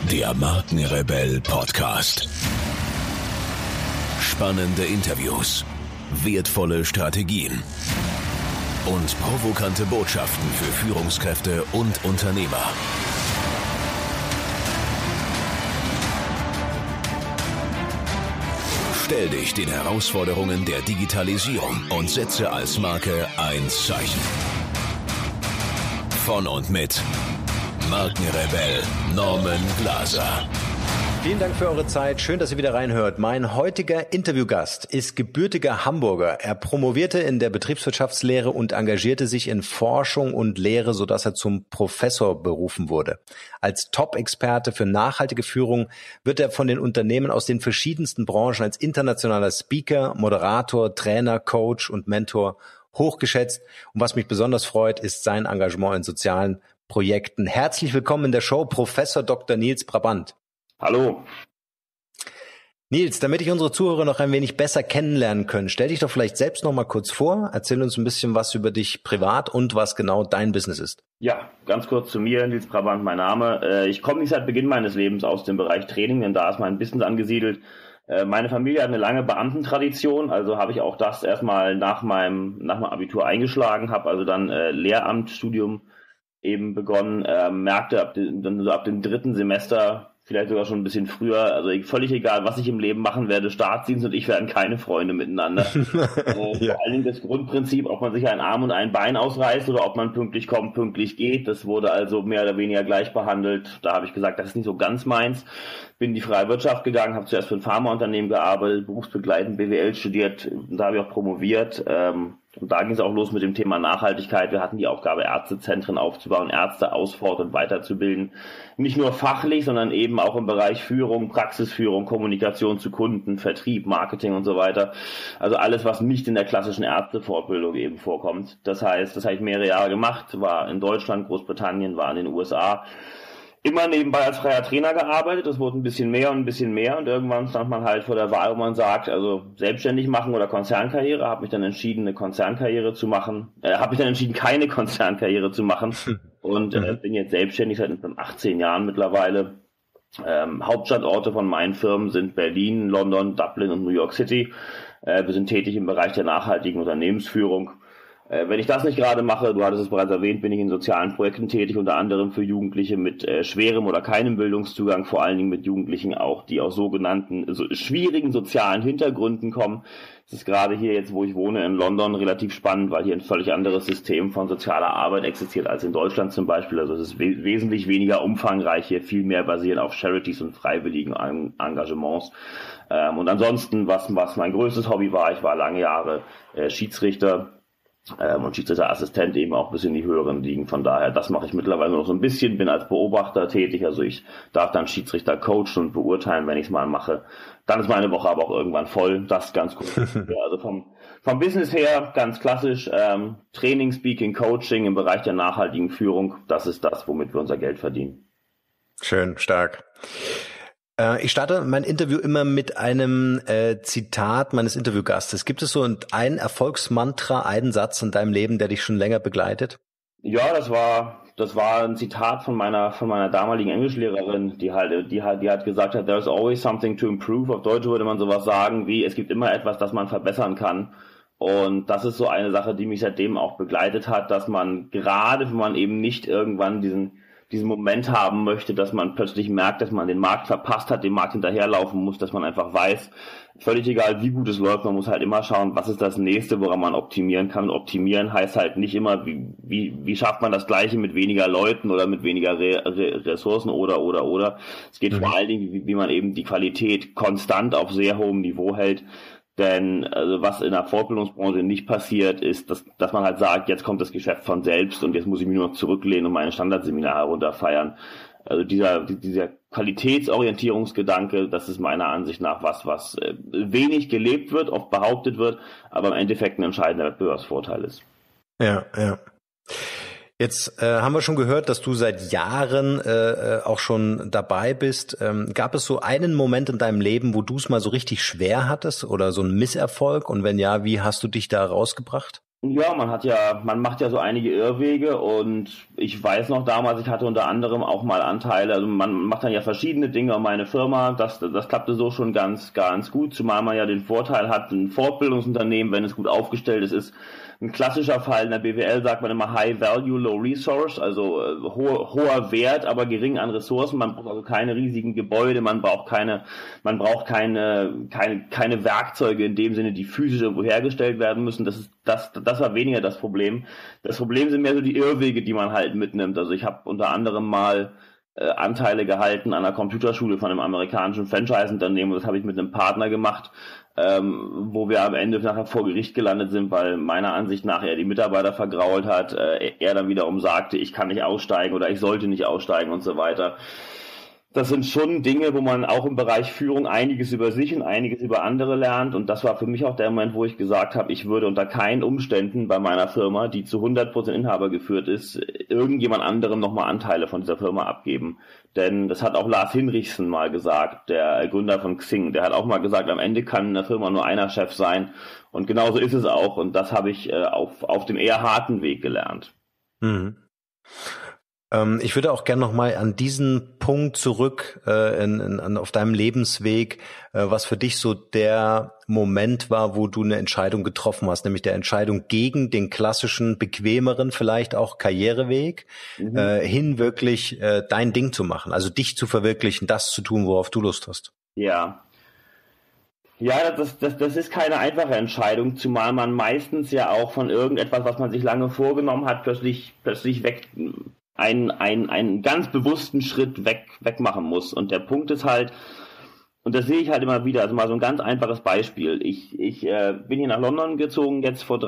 Der Markenrebell Podcast. Spannende Interviews, wertvolle Strategien und provokante Botschaften für Führungskräfte und Unternehmer. Stell dich den Herausforderungen der Digitalisierung und setze als Marke ein Zeichen. Von und mit Markenrebell Norman Glaser. Vielen Dank für eure Zeit. Schön, dass ihr wieder reinhört. Mein heutiger Interviewgast ist gebürtiger Hamburger. Er promovierte in der Betriebswirtschaftslehre und engagierte sich in Forschung und Lehre, sodass er zum Professor berufen wurde. Als Top-Experte für nachhaltige Führung wird er von den Unternehmen aus den verschiedensten Branchen als internationaler Speaker, Moderator, Trainer, Coach und Mentor hochgeschätzt. Und was mich besonders freut, ist sein Engagement in sozialen Projekten. Herzlich willkommen in der Show, Professor Dr. Nils Brabant. Hallo. Nils, damit ich unsere Zuhörer noch ein wenig besser kennenlernen können, stell dich doch vielleicht selbst noch mal kurz vor, erzähl uns ein bisschen was über dich privat und was genau dein Business ist. Ja, ganz kurz zu mir, Nils Brabant, mein Name. Ich komme nicht seit Beginn meines Lebens aus dem Bereich Training, denn da ist mein Business angesiedelt. Meine Familie hat eine lange Beamtentradition, also habe ich auch das erstmal nach meinem Abitur eingeschlagen, habe also dann Lehramtsstudium eben begonnen, merkte ab dem dritten Semester, vielleicht sogar schon ein bisschen früher, also völlig egal, was ich im Leben machen werde, Staatsdienst und ich werden keine Freunde miteinander. Ja. Vor allen Dingen das Grundprinzip, ob man sich ein Arm und ein Bein ausreißt oder ob man pünktlich kommt, pünktlich geht, das wurde also mehr oder weniger gleich behandelt. Da habe ich gesagt, das ist nicht so ganz meins. Bin in die freie Wirtschaft gegangen, habe zuerst für ein Pharmaunternehmen gearbeitet, berufsbegleitend BWL studiert, da habe ich auch promoviert. Und da ging es auch los mit dem Thema Nachhaltigkeit. Wir hatten die Aufgabe, Ärztezentren aufzubauen, Ärzte ausfort- und weiterzubilden. Nicht nur fachlich, sondern eben auch im Bereich Führung, Praxisführung, Kommunikation zu Kunden, Vertrieb, Marketing und so weiter. Also alles, was nicht in der klassischen Ärztefortbildung eben vorkommt. Das heißt, das habe ich mehrere Jahre gemacht, war in Deutschland, Großbritannien, war in den USA. Immer nebenbei als freier Trainer gearbeitet, das wurde ein bisschen mehr und irgendwann stand man halt vor der Wahl, wo man sagt, also selbstständig machen oder Konzernkarriere, habe mich dann entschieden, keine Konzernkarriere zu machen und bin jetzt selbstständig seit 18 Jahren mittlerweile. Hauptstandorte von meinen Firmen sind Berlin, London, Dublin und New York City. Wir sind tätig im Bereich der nachhaltigen Unternehmensführung. Wenn ich das nicht gerade mache, du hattest es bereits erwähnt, bin ich in sozialen Projekten tätig, unter anderem für Jugendliche mit schwerem oder keinem Bildungszugang, vor allen Dingen mit Jugendlichen auch, die aus sogenannten schwierigen sozialen Hintergründen kommen. Das ist gerade hier jetzt, wo ich wohne, in London relativ spannend, weil hier ein völlig anderes System von sozialer Arbeit existiert als in Deutschland zum Beispiel. Also es ist wesentlich weniger umfangreich, hier viel mehr basierend auf Charities und freiwilligen Engagements. Und ansonsten, was mein größtes Hobby war, ich war lange Jahre Schiedsrichter. Und Schiedsrichterassistent eben auch bis in die höheren Ligen. Von daher, das mache ich mittlerweile noch so ein bisschen, bin als Beobachter tätig, also ich darf dann Schiedsrichter coachen und beurteilen, wenn ich es mal mache. Dann ist meine Woche aber auch irgendwann voll, das ganz gut. Ja, also vom Business her ganz klassisch, Training, Speaking, Coaching im Bereich der nachhaltigen Führung, das ist das, womit wir unser Geld verdienen. Schön, stark. Ich starte mein Interview immer mit einem Zitat meines Interviewgastes. Gibt es so ein Erfolgsmantra, einen Satz in deinem Leben, der dich schon länger begleitet? Ja, das war ein Zitat von meiner damaligen Englischlehrerin, die hat gesagt hat, there's always something to improve. Auf Deutsch würde man sowas sagen wie, es gibt immer etwas, das man verbessern kann. Und das ist so eine Sache, die mich seitdem auch begleitet hat, dass man gerade, wenn man eben nicht irgendwann diesen Moment haben möchte, dass man plötzlich merkt, dass man den Markt verpasst hat, dem Markt hinterherlaufen muss, dass man einfach weiß, völlig egal, wie gut es läuft, man muss halt immer schauen, was ist das Nächste, woran man optimieren kann. Und optimieren heißt halt nicht immer, wie schafft man das Gleiche mit weniger Leuten oder mit weniger Ressourcen oder. Es geht vor allen Dingen, wie man eben die Qualität konstant auf sehr hohem Niveau hält. Denn also was in der Fortbildungsbranche nicht passiert, ist, dass man halt sagt, jetzt kommt das Geschäft von selbst und jetzt muss ich mich nur noch zurücklehnen und meine Standardseminare runterfeiern. Also dieser Qualitätsorientierungsgedanke, das ist meiner Ansicht nach was wenig gelebt wird, oft behauptet wird, aber im Endeffekt ein entscheidender Wettbewerbsvorteil ist. Ja. Jetzt haben wir schon gehört, dass du seit Jahren auch schon dabei bist. Gab es so einen Moment in deinem Leben, wo du es mal so richtig schwer hattest oder so einen Misserfolg? Und wenn ja, wie hast du dich da rausgebracht? Ja, man macht ja so einige Irrwege und ich weiß noch damals, ich hatte unter anderem auch mal Anteile, also man macht dann ja verschiedene Dinge um meine Firma, das klappte so schon ganz gut, zumal man ja den Vorteil hat, ein Fortbildungsunternehmen, wenn es gut aufgestellt ist ein klassischer Fall. In der BWL sagt man immer High Value, Low Resource, also hoher Wert, aber gering an Ressourcen. Man braucht also keine riesigen Gebäude, man braucht keine Werkzeuge in dem Sinne, die physisch irgendwo hergestellt werden müssen. Das war weniger das Problem. Das Problem sind mehr so die Irrwege, die man halt mitnimmt. Also ich habe unter anderem mal Anteile gehalten an einer Computerschule von einem amerikanischen Franchise-Unternehmen. Das habe ich mit einem Partner gemacht, wo wir am Ende nachher vor Gericht gelandet sind, weil meiner Ansicht nach er die Mitarbeiter vergrault hat, er dann wiederum sagte, ich kann nicht aussteigen oder ich sollte nicht aussteigen und so weiter. Das sind schon Dinge, wo man auch im Bereich Führung einiges über sich und einiges über andere lernt. Und das war für mich auch der Moment, wo ich gesagt habe, ich würde unter keinen Umständen bei meiner Firma, die zu 100% Inhaber geführt ist, irgendjemand anderem nochmal Anteile von dieser Firma abgeben. Denn das hat auch Lars Hinrichsen mal gesagt, der Gründer von Xing. Der hat auch mal gesagt, am Ende kann in der Firma nur einer Chef sein. Und genauso ist es auch. Und das habe ich auf dem eher harten Weg gelernt. Mhm. Ich würde auch gerne nochmal an diesen Punkt zurück auf deinem Lebensweg, was für dich so der Moment war, wo du eine Entscheidung getroffen hast, nämlich der Entscheidung gegen den klassischen, bequemeren, vielleicht auch Karriereweg, hin wirklich dein Ding zu machen, also dich zu verwirklichen, das zu tun, worauf du Lust hast. Ja. Ja, das ist keine einfache Entscheidung, zumal man meistens ja auch von irgendetwas, was man sich lange vorgenommen hat, plötzlich weg einen ganz bewussten Schritt weg machen muss. Und der Punkt ist halt, und das sehe ich halt immer wieder, also mal so ein ganz einfaches Beispiel. Ich bin hier nach London gezogen, jetzt vor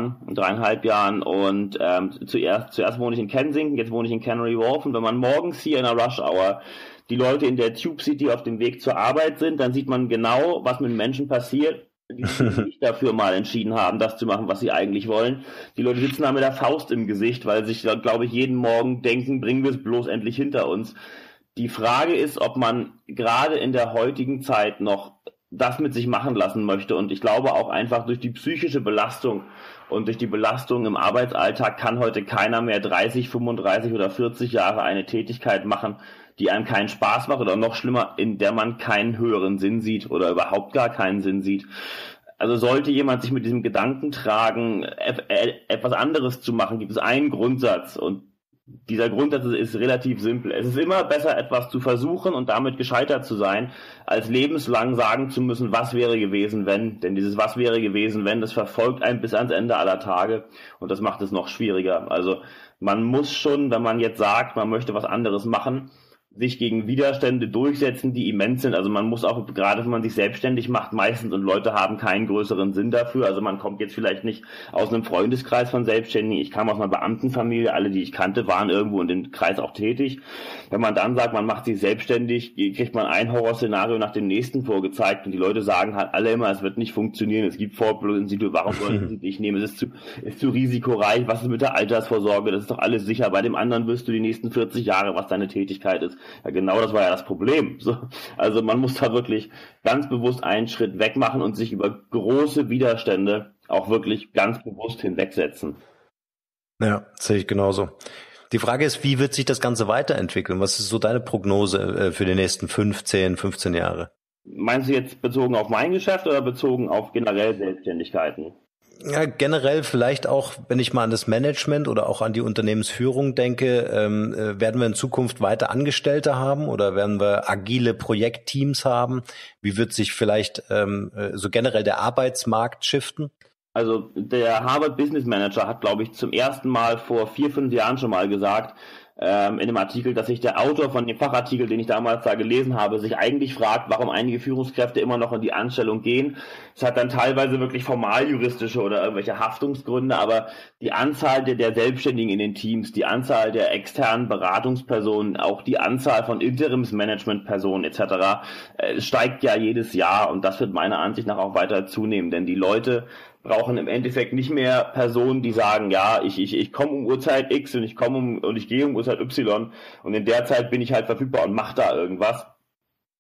3,5 Jahren und zuerst wohne ich in Kensington, jetzt wohne ich in Canary Wharf und wenn man morgens hier in der Rush Hour die Leute in der Tube City auf dem Weg zur Arbeit sind, dann sieht man genau, was mit Menschen passiert, die sich nicht dafür mal entschieden haben, das zu machen, was sie eigentlich wollen. Die Leute sitzen da mit der Faust im Gesicht, weil sich, glaube ich, jeden Morgen denken, bringen wir es bloß endlich hinter uns. Die Frage ist, ob man gerade in der heutigen Zeit noch das mit sich machen lassen möchte. Und ich glaube auch einfach durch die psychische Belastung und durch die Belastung im Arbeitsalltag kann heute keiner mehr 30, 35 oder 40 Jahre eine Tätigkeit machen, die einem keinen Spaß macht oder noch schlimmer, in der man keinen höheren Sinn sieht oder überhaupt gar keinen Sinn sieht. Also sollte jemand sich mit diesem Gedanken tragen, etwas anderes zu machen, gibt es einen Grundsatz und dieser Grundsatz ist relativ simpel. Es ist immer besser, etwas zu versuchen und damit gescheitert zu sein, als lebenslang sagen zu müssen, was wäre gewesen, wenn. Denn dieses was wäre gewesen, wenn, das verfolgt einen bis ans Ende aller Tage und das macht es noch schwieriger. Also man muss schon, wenn man jetzt sagt, man möchte was anderes machen, sich gegen Widerstände durchsetzen, die immens sind. Also man muss auch, gerade wenn man sich selbstständig macht, meistens und Leute haben keinen größeren Sinn dafür. Also man kommt jetzt vielleicht nicht aus einem Freundeskreis von Selbstständigen. Ich kam aus einer Beamtenfamilie, alle, die ich kannte, waren irgendwo in dem Kreis auch tätig. Wenn man dann sagt, man macht sich selbstständig, kriegt man ein Horrorszenario nach dem nächsten vorgezeigt und die Leute sagen halt alle immer, es wird nicht funktionieren, es gibt Fortbildungsinstitute, warum sollten sie nicht nehmen, es ist zu risikoreich, was ist mit der Altersvorsorge, das ist doch alles sicher, bei dem anderen wirst du die nächsten 40 Jahre, was deine Tätigkeit ist. Ja, genau, das war ja das Problem. So, also man muss da wirklich ganz bewusst einen Schritt weg machen und sich über große Widerstände auch wirklich ganz bewusst hinwegsetzen. Ja, sehe ich genauso. Die Frage ist, wie wird sich das Ganze weiterentwickeln? Was ist so deine Prognose für die nächsten 15 Jahre? Meinst du jetzt bezogen auf mein Geschäft oder bezogen auf generell Selbstständigkeiten? Ja, generell vielleicht auch, wenn ich mal an das Management oder auch an die Unternehmensführung denke, werden wir in Zukunft weiter Angestellte haben oder werden wir agile Projektteams haben? Wie wird sich vielleicht so generell der Arbeitsmarkt shiften? Also der Harvard Business Manager hat, glaube ich, zum ersten Mal vor 4-5 Jahren schon mal gesagt, in einem Artikel, dass sich der Autor von dem Fachartikel, den ich damals da gelesen habe, sich eigentlich fragt, warum einige Führungskräfte immer noch in die Anstellung gehen. Es hat dann teilweise wirklich formaljuristische oder irgendwelche Haftungsgründe, aber die Anzahl der Selbstständigen in den Teams, die Anzahl der externen Beratungspersonen, auch die Anzahl von Interimsmanagementpersonen etc. Steigt ja jedes Jahr und das wird meiner Ansicht nach auch weiter zunehmen, denn die Leute brauchen im Endeffekt nicht mehr Personen, die sagen, ja, ich komme um Uhrzeit X und ich gehe um Uhrzeit Y und in der Zeit bin ich halt verfügbar und mache da irgendwas.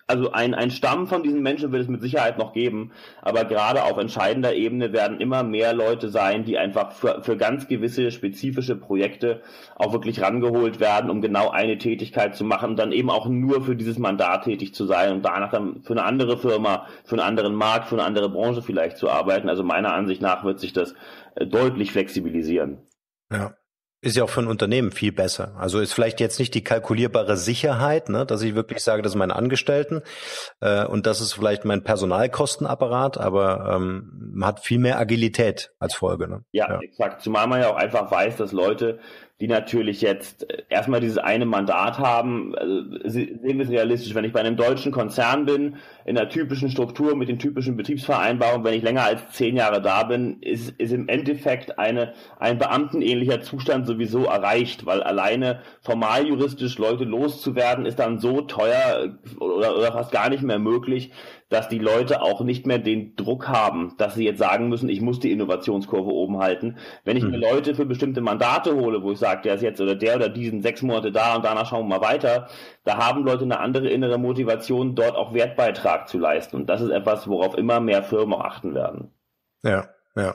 also ein Stamm von diesen Menschen wird es mit Sicherheit noch geben, aber gerade auf entscheidender Ebene werden immer mehr Leute sein, die einfach für ganz gewisse spezifische Projekte auch wirklich rangeholt werden, um genau eine Tätigkeit zu machen und dann eben auch nur für dieses Mandat tätig zu sein und danach dann für eine andere Firma, für einen anderen Markt, für eine andere Branche vielleicht zu arbeiten. Also meiner Ansicht nach wird sich das deutlich flexibilisieren. Ja. Ist ja auch für ein Unternehmen viel besser. Also ist vielleicht jetzt nicht die kalkulierbare Sicherheit, ne, dass ich wirklich sage, das sind meine Angestellten und das ist vielleicht mein Personalkostenapparat, aber man hat viel mehr Agilität als Folge. Ne? Ja, exakt. Zumal man ja auch einfach weiß, dass Leute, die natürlich jetzt erstmal dieses eine Mandat haben, also sehen wir es realistisch, wenn ich bei einem deutschen Konzern bin, in der typischen Struktur mit den typischen Betriebsvereinbarungen, wenn ich länger als 10 Jahre da bin, ist im Endeffekt ein beamtenähnlicher Zustand sowieso erreicht, weil alleine formal juristisch Leute loszuwerden, ist dann so teuer oder fast gar nicht mehr möglich, dass die Leute auch nicht mehr den Druck haben, dass sie jetzt sagen müssen, ich muss die Innovationskurve oben halten. Wenn ich mir Leute für bestimmte Mandate hole, wo ich sage, der ist jetzt oder die sind 6 Monate da und danach schauen wir mal weiter, da haben Leute eine andere innere Motivation, dort auch Wertbeitrag zu leisten. Und das ist etwas, worauf immer mehr Firmen auch achten werden. Ja.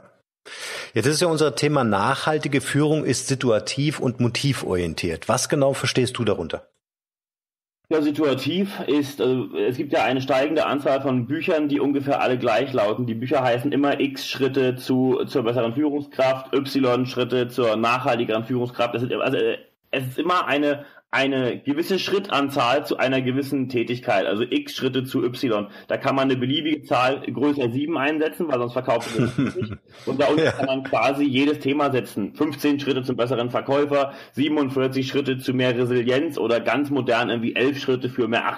Jetzt ist ja unser Thema nachhaltige Führung ist situativ und motivorientiert. Was genau verstehst du darunter? Ja, situativ ist, also es gibt ja eine steigende Anzahl von Büchern, die ungefähr alle gleich lauten. Die Bücher heißen immer X Schritte zur besseren Führungskraft, Y Schritte zur nachhaltigeren Führungskraft. Es ist immer eine gewisse Schrittanzahl zu einer gewissen Tätigkeit, also X Schritte zu Y. Da kann man eine beliebige Zahl größer 7 einsetzen, weil sonst verkauft man das nicht. Und da unten kann man quasi jedes Thema setzen. 15 Schritte zum besseren Verkäufer, 47 Schritte zu mehr Resilienz oder ganz modern irgendwie 11 Schritte für mehr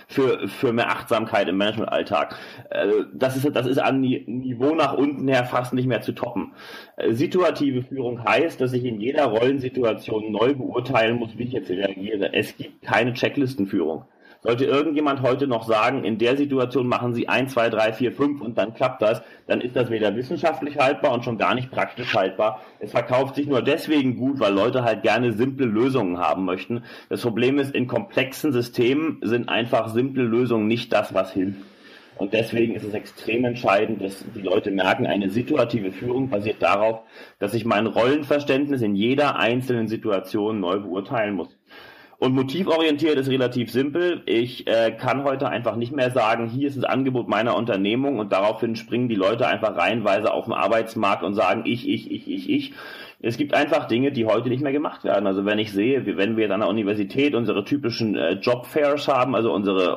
Achtsamkeit im Managementalltag. Das ist an Niveau nach unten her fast nicht mehr zu toppen. Situative Führung heißt, dass ich in jeder Rollensituation neu beurteilen muss, wie ich jetzt reagiere. Es gibt keine Checklistenführung. Sollte irgendjemand heute noch sagen, in der Situation machen Sie 1, 2, 3, 4, 5 und dann klappt das, dann ist das weder wissenschaftlich haltbar und schon gar nicht praktisch haltbar. Es verkauft sich nur deswegen gut, weil Leute halt gerne simple Lösungen haben möchten. Das Problem ist, in komplexen Systemen sind einfach simple Lösungen nicht das, was hilft. Und deswegen ist es extrem entscheidend, dass die Leute merken, eine situative Führung basiert darauf, dass ich mein Rollenverständnis in jeder einzelnen Situation neu beurteilen muss. Und motivorientiert ist relativ simpel. Ich kann heute einfach nicht mehr sagen, hier ist das Angebot meiner Unternehmung und daraufhin springen die Leute einfach reihenweise auf den Arbeitsmarkt und sagen, ich. Es gibt einfach Dinge, die heute nicht mehr gemacht werden. Also wenn ich sehe, wenn wir an der Universität unsere typischen Job-Fairs haben, also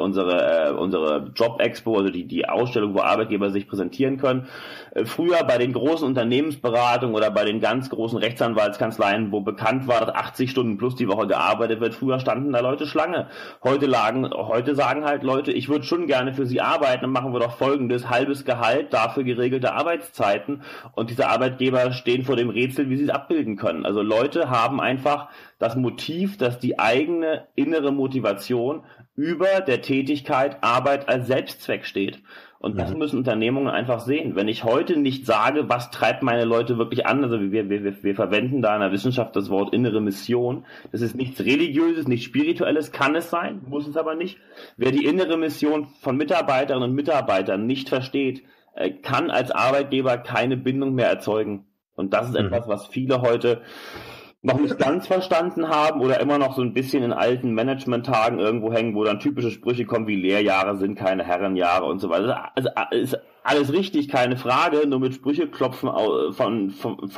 unsere Job-Expo, also die Ausstellung, wo Arbeitgeber sich präsentieren können, früher bei den großen Unternehmensberatungen oder bei den ganz großen Rechtsanwaltskanzleien, wo bekannt war, dass 80 Stunden plus die Woche gearbeitet wird, früher standen da Leute Schlange. Heute sagen halt Leute, ich würde schon gerne für sie arbeiten, dann machen wir doch Folgendes, halbes Gehalt, dafür geregelte Arbeitszeiten und diese Arbeitgeber stehen vor dem Rätsel, wie sie es abbilden können. Also Leute haben einfach das Motiv, dass die eigene innere Motivation über der Tätigkeit Arbeit als Selbstzweck steht. Und das müssen Unternehmungen einfach sehen. Wenn ich heute nicht sage, was treibt meine Leute wirklich an, also wir verwenden da in der Wissenschaft das Wort innere Mission. Das ist nichts Religiöses, nichts Spirituelles, kann es sein, muss es aber nicht. Wer die innere Mission von Mitarbeiterinnen und Mitarbeitern nicht versteht, kann als Arbeitgeber keine Bindung mehr erzeugen. Und das ist etwas, was viele heute noch nicht ganz verstanden haben oder immer noch so ein bisschen in alten Management-Tagen irgendwo hängen, wo dann typische Sprüche kommen wie Lehrjahre sind keine Herrenjahre und so weiter. Also ist alles richtig, keine Frage, nur mit Sprücheklopfen von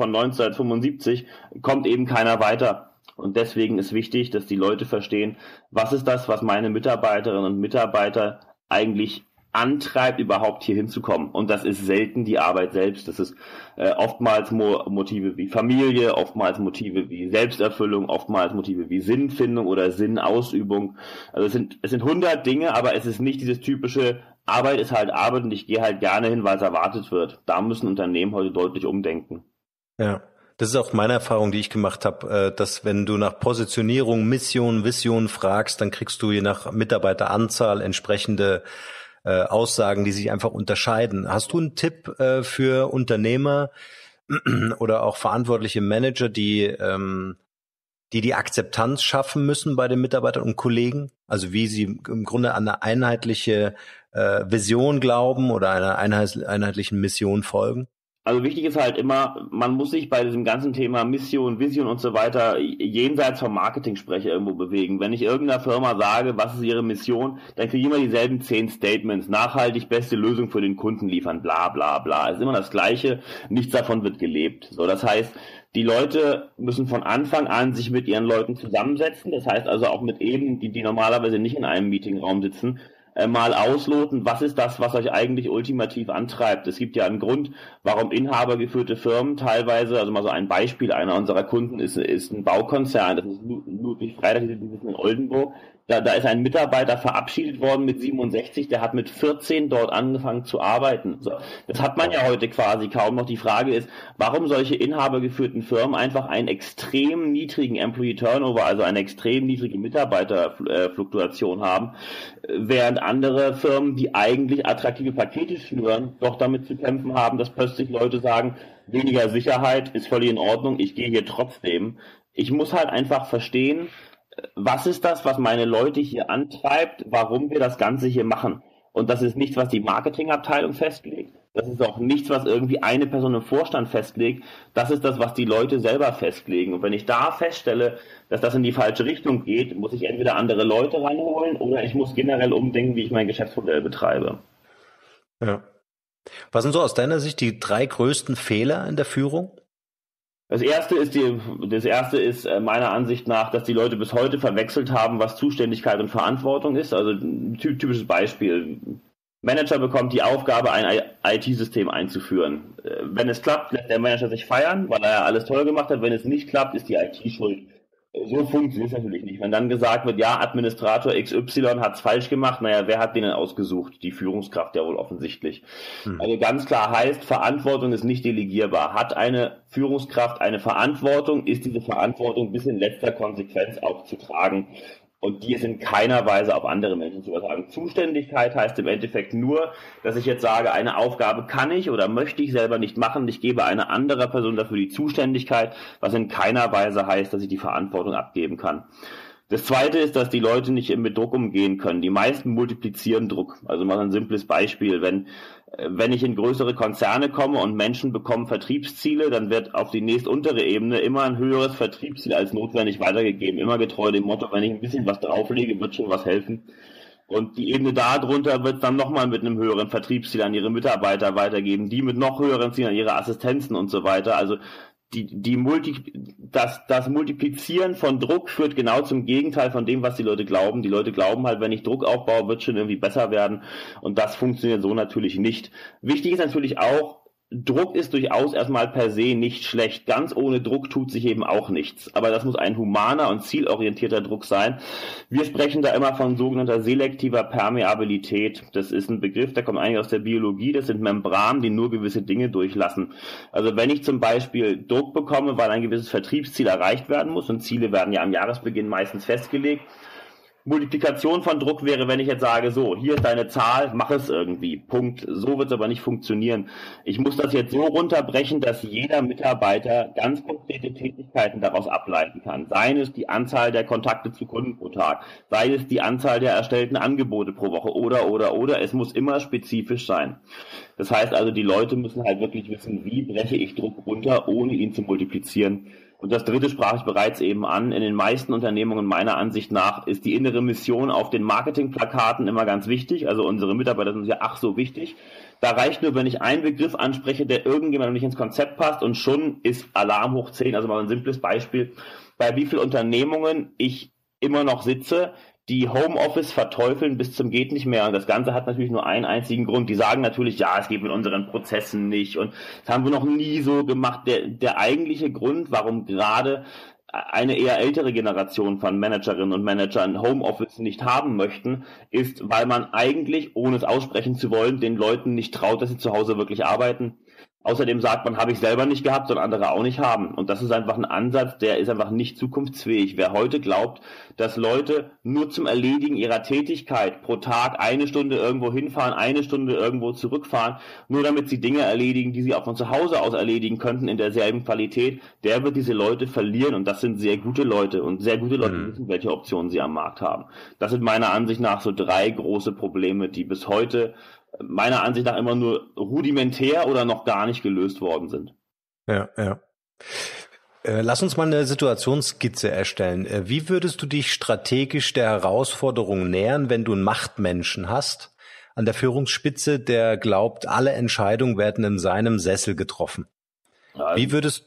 1975 kommt eben keiner weiter. Und deswegen ist wichtig, dass die Leute verstehen, was ist das, was meine Mitarbeiterinnen und Mitarbeiter eigentlich antreibt, überhaupt hier hinzukommen. Und das ist selten die Arbeit selbst. Das ist oftmals Motive wie Familie, oftmals Motive wie Selbsterfüllung, oftmals Motive wie Sinnfindung oder Sinnausübung. Also es sind 100 Dinge, aber es ist nicht dieses typische Arbeit ist halt Arbeit und ich gehe halt gerne hin, weil es erwartet wird. Da müssen Unternehmen heute deutlich umdenken. Ja. Das ist auch meine Erfahrung, die ich gemacht habe, dass wenn du nach Positionierung, Mission, Vision fragst, dann kriegst du je nach Mitarbeiteranzahl entsprechende Aussagen, die sich einfach unterscheiden. Hast du einen Tipp für Unternehmer oder auch verantwortliche Manager, die die Akzeptanz schaffen müssen bei den Mitarbeitern und Kollegen? Also wie sie im Grunde an eine einheitliche Vision glauben oder einer einheitlichen Mission folgen? Also wichtig ist halt immer, man muss sich bei diesem ganzen Thema Mission, Vision und so weiter jenseits vom Marketing-Sprecher irgendwo bewegen. Wenn ich irgendeiner Firma sage, was ist ihre Mission, dann kriege ich immer dieselben 10 Statements. Nachhaltig beste Lösung für den Kunden liefern, bla bla bla. Es ist immer das Gleiche, nichts davon wird gelebt. So, das heißt, die Leute müssen von Anfang an sich mit ihren Leuten zusammensetzen. Das heißt also auch mit eben, die normalerweise nicht in einem Meetingraum sitzen, mal ausloten, was ist das, was euch eigentlich ultimativ antreibt. Es gibt ja einen Grund, warum inhabergeführte Firmen teilweise, also mal so ein Beispiel, einer unserer Kunden ist ein Baukonzern, das ist Ludwig Freitag, die sitzen in Oldenburg. Da ist ein Mitarbeiter verabschiedet worden mit 67, der hat mit 14 dort angefangen zu arbeiten. So, das hat man ja heute quasi kaum noch. Die Frage ist, warum solche inhabergeführten Firmen einfach einen extrem niedrigen Employee Turnover, also eine extrem niedrige Mitarbeiterfluktuation haben, während andere Firmen, die eigentlich attraktive Pakete schnüren, doch damit zu kämpfen haben, dass plötzlich Leute sagen, weniger Sicherheit ist völlig in Ordnung, ich gehe hier trotzdem. Ich muss halt einfach verstehen, was ist das, was meine Leute hier antreibt, warum wir das Ganze hier machen. Und das ist nichts, was die Marketingabteilung festlegt. Das ist auch nichts, was irgendwie eine Person im Vorstand festlegt. Das ist das, was die Leute selber festlegen. Und wenn ich da feststelle, dass das in die falsche Richtung geht, muss ich entweder andere Leute ranholen oder ich muss generell umdenken, wie ich mein Geschäftsmodell betreibe. Ja. Was sind so aus deiner Sicht die 3 größten Fehler in der Führung? Das erste ist meiner Ansicht nach, dass die Leute bis heute verwechselt haben, was Zuständigkeit und Verantwortung ist. Also ein typisches Beispiel. Manager bekommt die Aufgabe, ein IT-System einzuführen. Wenn es klappt, lässt der Manager sich feiern, weil er ja alles toll gemacht hat. Wenn es nicht klappt, ist die IT schuld. So funktioniert es natürlich nicht. Wenn dann gesagt wird, ja, Administrator XY hat es falsch gemacht, naja, wer hat den denn ausgesucht? Die Führungskraft ja wohl offensichtlich. Also ganz klar heißt, Verantwortung ist nicht delegierbar. Hat eine Führungskraft eine Verantwortung, ist diese Verantwortung bis in letzter Konsequenz auch zu tragen. Und die ist in keiner Weise auf andere Menschen zu übertragen. Zuständigkeit heißt im Endeffekt nur, dass ich jetzt sage, eine Aufgabe kann ich oder möchte ich selber nicht machen. Ich gebe einer anderen Person dafür die Zuständigkeit, was in keiner Weise heißt, dass ich die Verantwortung abgeben kann. Das Zweite ist, dass die Leute nicht mit Druck umgehen können. Die meisten multiplizieren Druck. Also mal ein simples Beispiel. Wenn ich in größere Konzerne komme und Menschen bekommen Vertriebsziele, dann wird auf die nächstuntere Ebene immer ein höheres Vertriebsziel als notwendig weitergegeben. Immer getreu dem Motto, wenn ich ein bisschen was drauflege, wird schon was helfen. Und die Ebene darunter wird es dann nochmal mit einem höheren Vertriebsziel an ihre Mitarbeiter weitergeben, die mit noch höheren Zielen an ihre Assistenzen und so weiter. Also das Multiplizieren von Druck führt genau zum Gegenteil von dem, was die Leute glauben. Die Leute glauben halt, wenn ich Druck aufbaue, wird schon irgendwie besser werden. Und das funktioniert so natürlich nicht. Wichtig ist natürlich auch, Druck ist durchaus erstmal per se nicht schlecht. Ganz ohne Druck tut sich eben auch nichts. Aber das muss ein humaner und zielorientierter Druck sein. Wir sprechen da immer von sogenannter selektiver Permeabilität. Das ist ein Begriff, der kommt eigentlich aus der Biologie. Das sind Membranen, die nur gewisse Dinge durchlassen. Also wenn ich zum Beispiel Druck bekomme, weil ein gewisses Vertriebsziel erreicht werden muss, und Ziele werden ja am Jahresbeginn meistens festgelegt, Multiplikation von Druck wäre, wenn ich jetzt sage, so, hier ist deine Zahl, mach es irgendwie, Punkt. So wird es aber nicht funktionieren. Ich muss das jetzt so runterbrechen, dass jeder Mitarbeiter ganz konkrete Tätigkeiten daraus ableiten kann. Sei es die Anzahl der Kontakte zu Kunden pro Tag, sei es die Anzahl der erstellten Angebote pro Woche oder. Es muss immer spezifisch sein. Das heißt also, die Leute müssen halt wirklich wissen, wie breche ich Druck runter, ohne ihn zu multiplizieren. Und das Dritte sprach ich bereits eben an. In den meisten Unternehmungen meiner Ansicht nach ist die innere Mission auf den Marketingplakaten immer ganz wichtig. Also unsere Mitarbeiter sind ja ach so wichtig. Da reicht nur, wenn ich einen Begriff anspreche, der irgendjemandem nicht ins Konzept passt, und schon ist Alarm hoch 10. Also mal ein simples Beispiel. Bei wie vielen Unternehmungen ich immer noch sitze, die Homeoffice verteufeln bis zum geht nicht mehr. Und das Ganze hat natürlich nur einen einzigen Grund. Die sagen natürlich, ja, es geht mit unseren Prozessen nicht und das haben wir noch nie so gemacht. Der eigentliche Grund, warum gerade eine eher ältere Generation von Managerinnen und Managern Homeoffice nicht haben möchten, ist, weil man eigentlich, ohne es aussprechen zu wollen, den Leuten nicht traut, dass sie zu Hause wirklich arbeiten. Außerdem sagt man, habe ich selber nicht gehabt, sollen andere auch nicht haben. Und das ist einfach ein Ansatz, der ist einfach nicht zukunftsfähig. Wer heute glaubt, dass Leute nur zum Erledigen ihrer Tätigkeit pro Tag 1 Stunde irgendwo hinfahren, 1 Stunde irgendwo zurückfahren, nur damit sie Dinge erledigen, die sie auch von zu Hause aus erledigen könnten in derselben Qualität, der wird diese Leute verlieren. Und das sind sehr gute Leute. Und sehr gute Leute wissen, welche Optionen sie am Markt haben. Das sind meiner Ansicht nach so 3 große Probleme, die bis heute meiner Ansicht nach immer nur rudimentär oder noch gar nicht gelöst worden sind. Ja. Lass uns mal eine Situationsskizze erstellen. Wie würdest du dich strategisch der Herausforderung nähern, wenn du einen Machtmenschen hast, an der Führungsspitze, der glaubt, alle Entscheidungen werden in seinem Sessel getroffen? Wie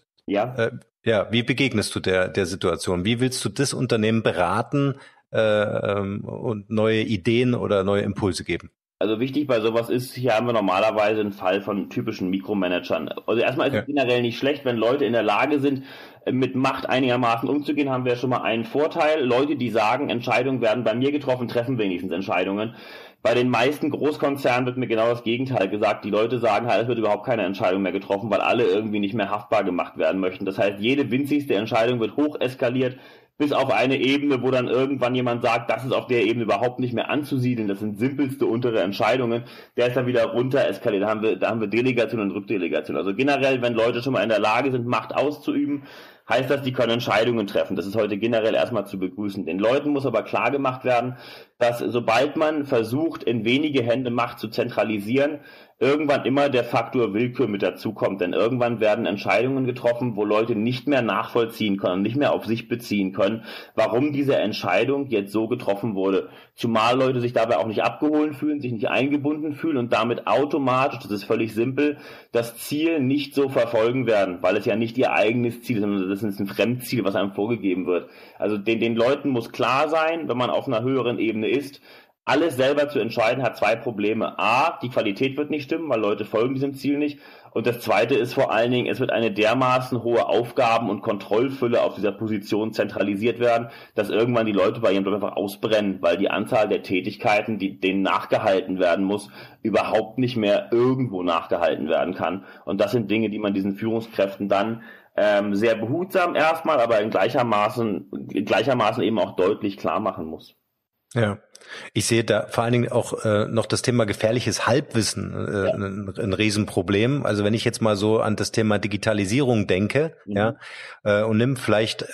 begegnest du der Situation? Wie willst du das Unternehmen beraten und neue Ideen oder neue Impulse geben? Also wichtig bei sowas ist, hier haben wir normalerweise einen Fall von typischen Mikromanagern. Also erstmal ist es generell nicht schlecht, wenn Leute in der Lage sind, mit Macht einigermaßen umzugehen, haben wir schon mal einen Vorteil. Leute, die sagen, Entscheidungen werden bei mir getroffen, treffen wenigstens Entscheidungen. Bei den meisten Großkonzernen wird mir genau das Gegenteil gesagt. Die Leute sagen halt, es wird überhaupt keine Entscheidung mehr getroffen, weil alle irgendwie nicht mehr haftbar gemacht werden möchten. Das heißt, jede winzigste Entscheidung wird hoch eskaliert, bis auf eine Ebene, wo dann irgendwann jemand sagt, das ist auf der Ebene überhaupt nicht mehr anzusiedeln, das sind simpelste untere Entscheidungen, der ist dann wieder runter eskaliert. Da haben wir Delegation und Rückdelegation. Also generell, wenn Leute schon mal in der Lage sind, Macht auszuüben, heißt das, die können Entscheidungen treffen. Das ist heute generell erstmal zu begrüßen. Den Leuten muss aber klar gemacht werden, dass sobald man versucht, in wenige Hände Macht zu zentralisieren, irgendwann immer der Faktor Willkür mit dazukommt. Denn irgendwann werden Entscheidungen getroffen, wo Leute nicht mehr nachvollziehen können, nicht mehr auf sich beziehen können, warum diese Entscheidung jetzt so getroffen wurde. Zumal Leute sich dabei auch nicht abgeholt fühlen, sich nicht eingebunden fühlen und damit automatisch, das ist völlig simpel, das Ziel nicht so verfolgen werden, weil es ja nicht ihr eigenes Ziel ist, sondern das ist ein Fremdziel, was einem vorgegeben wird. Also den Leuten muss klar sein, wenn man auf einer höheren Ebene ist, alles selber zu entscheiden hat 2 Probleme. A, die Qualität wird nicht stimmen, weil Leute folgen diesem Ziel nicht. Und das Zweite ist vor allen Dingen, es wird eine dermaßen hohe Aufgaben- und Kontrollfülle auf dieser Position zentralisiert werden, dass irgendwann die Leute bei ihrem Job einfach ausbrennen, weil die Anzahl der Tätigkeiten, denen nachgehalten werden muss, überhaupt nicht mehr irgendwo nachgehalten werden kann. Und das sind Dinge, die man diesen Führungskräften dann sehr behutsam erstmal, aber in gleichermaßen eben auch deutlich klar machen muss. Ja, ich sehe da vor allen Dingen auch noch das Thema gefährliches Halbwissen, ein Riesenproblem. Also wenn ich jetzt mal so an das Thema Digitalisierung denke, und nimm vielleicht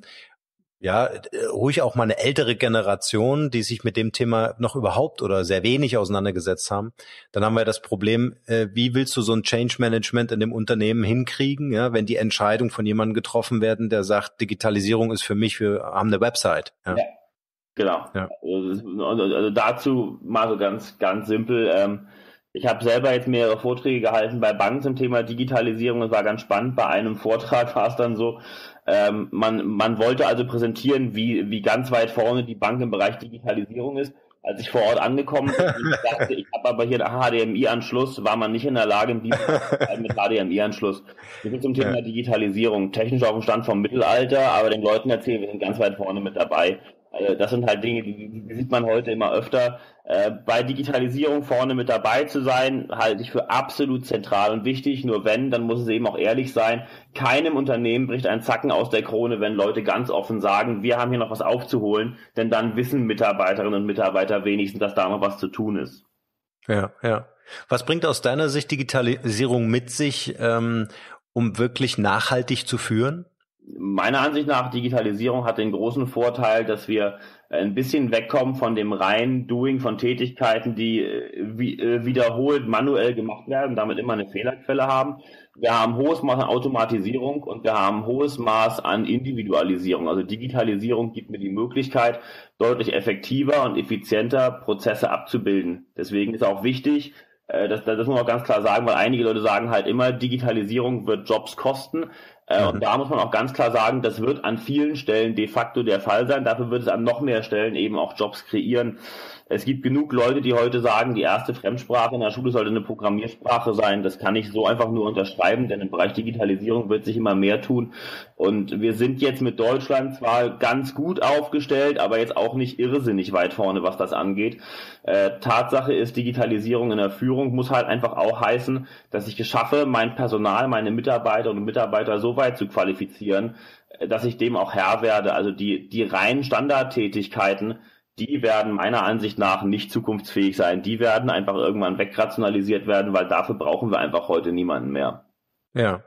ruhig auch mal eine ältere Generation, die sich mit dem Thema noch überhaupt oder sehr wenig auseinandergesetzt haben, dann haben wir das Problem, wie willst du so ein Change Management in dem Unternehmen hinkriegen, ja, wenn die Entscheidungen von jemandem getroffen werden, der sagt, Digitalisierung ist für mich, wir haben eine Website. Ja. Genau. Ja. Also dazu mal so ganz simpel. Ich habe selber jetzt mehrere Vorträge gehalten bei Banken zum Thema Digitalisierung. Das war ganz spannend. Bei einem Vortrag war es dann so, man wollte also präsentieren, wie ganz weit vorne die Bank im Bereich Digitalisierung ist. Als ich vor Ort angekommen bin, ich dachte, ich habe aber hier einen HDMI-Anschluss, war man nicht in der Lage, mit HDMI-Anschluss. Wir sind zum Thema Digitalisierung, technisch auf dem Stand vom Mittelalter, aber den Leuten erzählen, wir sind ganz weit vorne mit dabei. Das sind halt Dinge, die sieht man heute immer öfter. Bei Digitalisierung vorne mit dabei zu sein, halte ich für absolut zentral und wichtig. Nur wenn, dann muss es eben auch ehrlich sein. Keinem Unternehmen bricht ein Zacken aus der Krone, wenn Leute ganz offen sagen, wir haben hier noch was aufzuholen, denn dann wissen Mitarbeiterinnen und Mitarbeiter wenigstens, dass da noch was zu tun ist. Ja. Was bringt aus deiner Sicht Digitalisierung mit sich, um wirklich nachhaltig zu führen? Meiner Ansicht nach, Digitalisierung hat den großen Vorteil, dass wir ein bisschen wegkommen von dem reinen Doing von Tätigkeiten, die wiederholt manuell gemacht werden, damit immer eine Fehlerquelle haben. Wir haben hohes Maß an Automatisierung und wir haben hohes Maß an Individualisierung. Also Digitalisierung gibt mir die Möglichkeit, deutlich effektiver und effizienter Prozesse abzubilden. Deswegen ist auch wichtig, das muss man auch ganz klar sagen, weil einige Leute sagen halt immer, Digitalisierung wird Jobs kosten. Und da muss man auch ganz klar sagen, das wird an vielen Stellen de facto der Fall sein. Dafür wird es an noch mehr Stellen eben auch Jobs kreieren. Es gibt genug Leute, die heute sagen, die erste Fremdsprache in der Schule sollte eine Programmiersprache sein. Das kann ich so einfach nur unterschreiben, denn im Bereich Digitalisierung wird sich immer mehr tun. Und wir sind jetzt mit Deutschland zwar ganz gut aufgestellt, aber jetzt auch nicht irrsinnig weit vorne, was das angeht. Tatsache ist, Digitalisierung in der Führung muss halt einfach auch heißen, dass ich es schaffe, mein Personal, meine Mitarbeiterinnen und Mitarbeiter so weit zu qualifizieren, dass ich dem auch Herr werde. Also die reinen Standardtätigkeiten, die werden meiner Ansicht nach nicht zukunftsfähig sein. Die werden einfach irgendwann wegrationalisiert werden, weil dafür brauchen wir einfach heute niemanden mehr. Ja.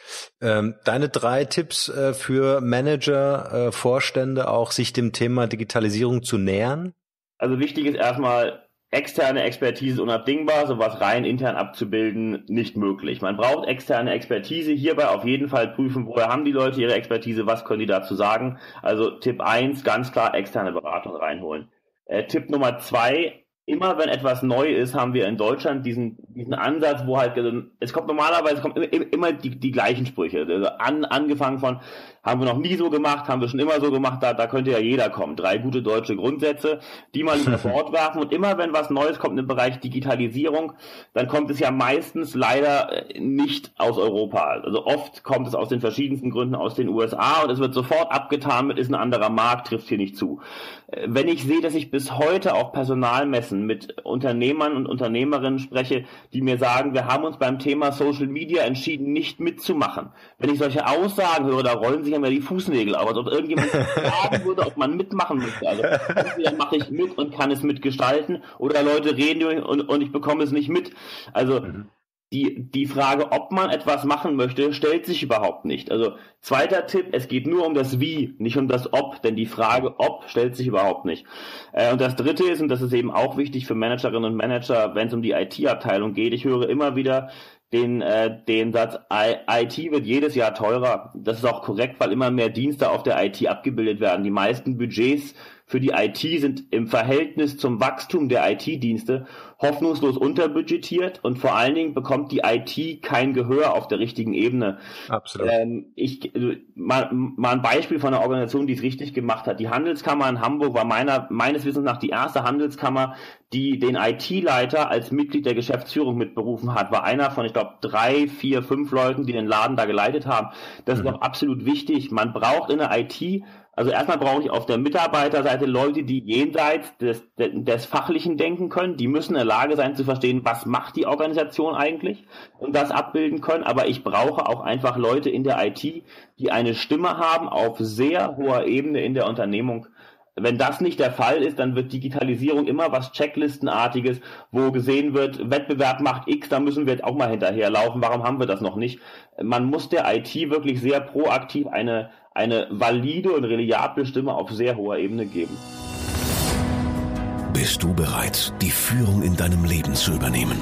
Deine 3 Tipps für Manager, Vorstände, auch sich dem Thema Digitalisierung zu nähern? Also wichtig ist erstmal, externe Expertise ist unabdingbar, sowas rein intern abzubilden, nicht möglich. Man braucht externe Expertise, hierbei auf jeden Fall prüfen, woher haben die Leute ihre Expertise, was können die dazu sagen. Also Tipp 1, ganz klar externe Beratung reinholen. Tipp Nummer 2, immer wenn etwas neu ist, haben wir in Deutschland diesen Ansatz, wo halt, es kommt immer die gleichen Sprüche. Also angefangen von, haben wir noch nie so gemacht, haben wir schon immer so gemacht, da könnte ja jeder kommen. 3 gute deutsche Grundsätze, die mal über Bord werfen. Und immer wenn was Neues kommt im Bereich Digitalisierung, dann kommt es ja meistens leider nicht aus Europa. Also oft kommt es aus den verschiedensten Gründen aus den USA und es wird sofort abgetan mit, ist ein anderer Markt, trifft hier nicht zu. Wenn ich sehe, dass ich bis heute auf Personalmessen mit Unternehmern und Unternehmerinnen spreche, die mir sagen, wir haben uns beim Thema Social Media entschieden, nicht mitzumachen. Wenn ich solche Aussagen höre, da rollen sich ja mir die Fußnägel auf, als ob irgendjemand fragen würde, ob man mitmachen müsste. Also entweder mache ich mit und kann es mitgestalten, oder Leute reden und ich bekomme es nicht mit. Also die Frage, ob man etwas machen möchte, stellt sich überhaupt nicht. Also zweiter Tipp, es geht nur um das Wie, nicht um das Ob, denn die Frage Ob stellt sich überhaupt nicht. Und das dritte ist, und das ist eben auch wichtig für Managerinnen und Manager, wenn es um die IT-Abteilung geht, ich höre immer wieder den Satz, IT wird jedes Jahr teurer. Das ist auch korrekt, weil immer mehr Dienste auf der IT abgebildet werden. Die meisten Budgets für die IT sind im Verhältnis zum Wachstum der IT-Dienste hoffnungslos unterbudgetiert und vor allen Dingen bekommt die IT kein Gehör auf der richtigen Ebene. Absolut. Mal ein Beispiel von einer Organisation, die es richtig gemacht hat. Die Handelskammer in Hamburg war meines Wissens nach die erste Handelskammer, die den IT-Leiter als Mitglied der Geschäftsführung mitberufen hat. War einer von, ich glaube, 3, 4, 5 Leuten, die den Laden da geleitet haben. Das ist auch absolut wichtig. Man braucht in der IT, also erstmal brauche ich auf der Mitarbeiterseite Leute, die jenseits des Fachlichen denken können. Die müssen in der Lage sein zu verstehen, was macht die Organisation eigentlich und das abbilden können. Aber ich brauche auch einfach Leute in der IT, die eine Stimme haben auf sehr hoher Ebene in der Unternehmung. Wenn das nicht der Fall ist, dann wird Digitalisierung immer was Checklistenartiges, wo gesehen wird, Wettbewerb macht X, da müssen wir jetzt auch mal hinterherlaufen. Warum haben wir das noch nicht? Man muss der IT wirklich sehr proaktiv eine valide und reliable Stimme auf sehr hoher Ebene geben. Bist du bereit, die Führung in deinem Leben zu übernehmen?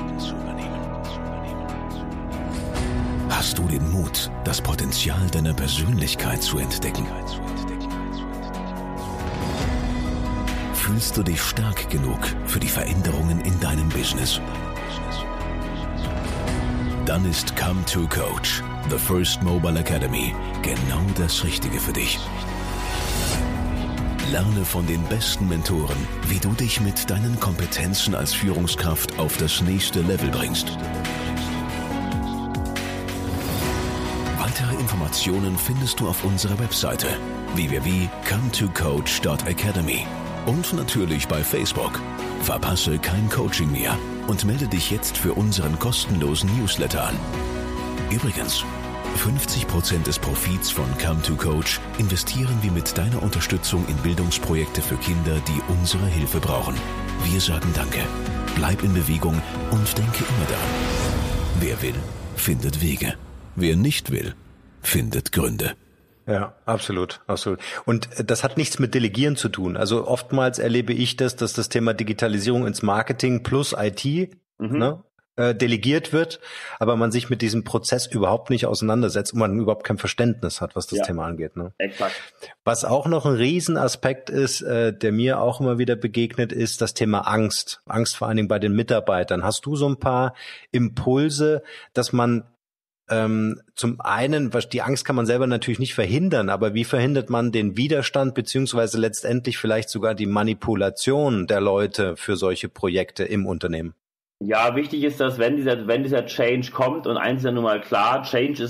Hast du den Mut, das Potenzial deiner Persönlichkeit zu entdecken? Fühlst du dich stark genug für die Veränderungen in deinem Business? Dann ist Come2Coach, The First Mobile Academy, genau das Richtige für dich. Lerne von den besten Mentoren, wie du dich mit deinen Kompetenzen als Führungskraft auf das nächste Level bringst. Weitere Informationen findest du auf unserer Webseite www.come2coach.academy und natürlich bei Facebook. Verpasse kein Coaching mehr und melde dich jetzt für unseren kostenlosen Newsletter an. Übrigens, 50% des Profits von Come2Coach investieren wir mit deiner Unterstützung in Bildungsprojekte für Kinder, die unsere Hilfe brauchen. Wir sagen Danke, bleib in Bewegung und denke immer daran. Wer will, findet Wege. Wer nicht will, findet Gründe. Ja, absolut, absolut. Und das hat nichts mit Delegieren zu tun. Also oftmals erlebe ich dass das Thema Digitalisierung ins Marketing plus IT delegiert wird, aber man sich mit diesem Prozess überhaupt nicht auseinandersetzt und man überhaupt kein Verständnis hat, was das Thema angeht. Ne? Exakt. Was auch noch ein Riesenaspekt ist, der mir auch immer wieder begegnet, ist das Thema Angst. Angst vor allen Dingen bei den Mitarbeitern. Hast du so ein paar Impulse, dass man Zum einen, die Angst kann man selber natürlich nicht verhindern, aber wie verhindert man den Widerstand beziehungsweise letztendlich vielleicht sogar die Manipulation der Leute für solche Projekte im Unternehmen? Ja, wichtig ist, dass wenn dieser Change kommt, und eins ist ja nun mal klar, Change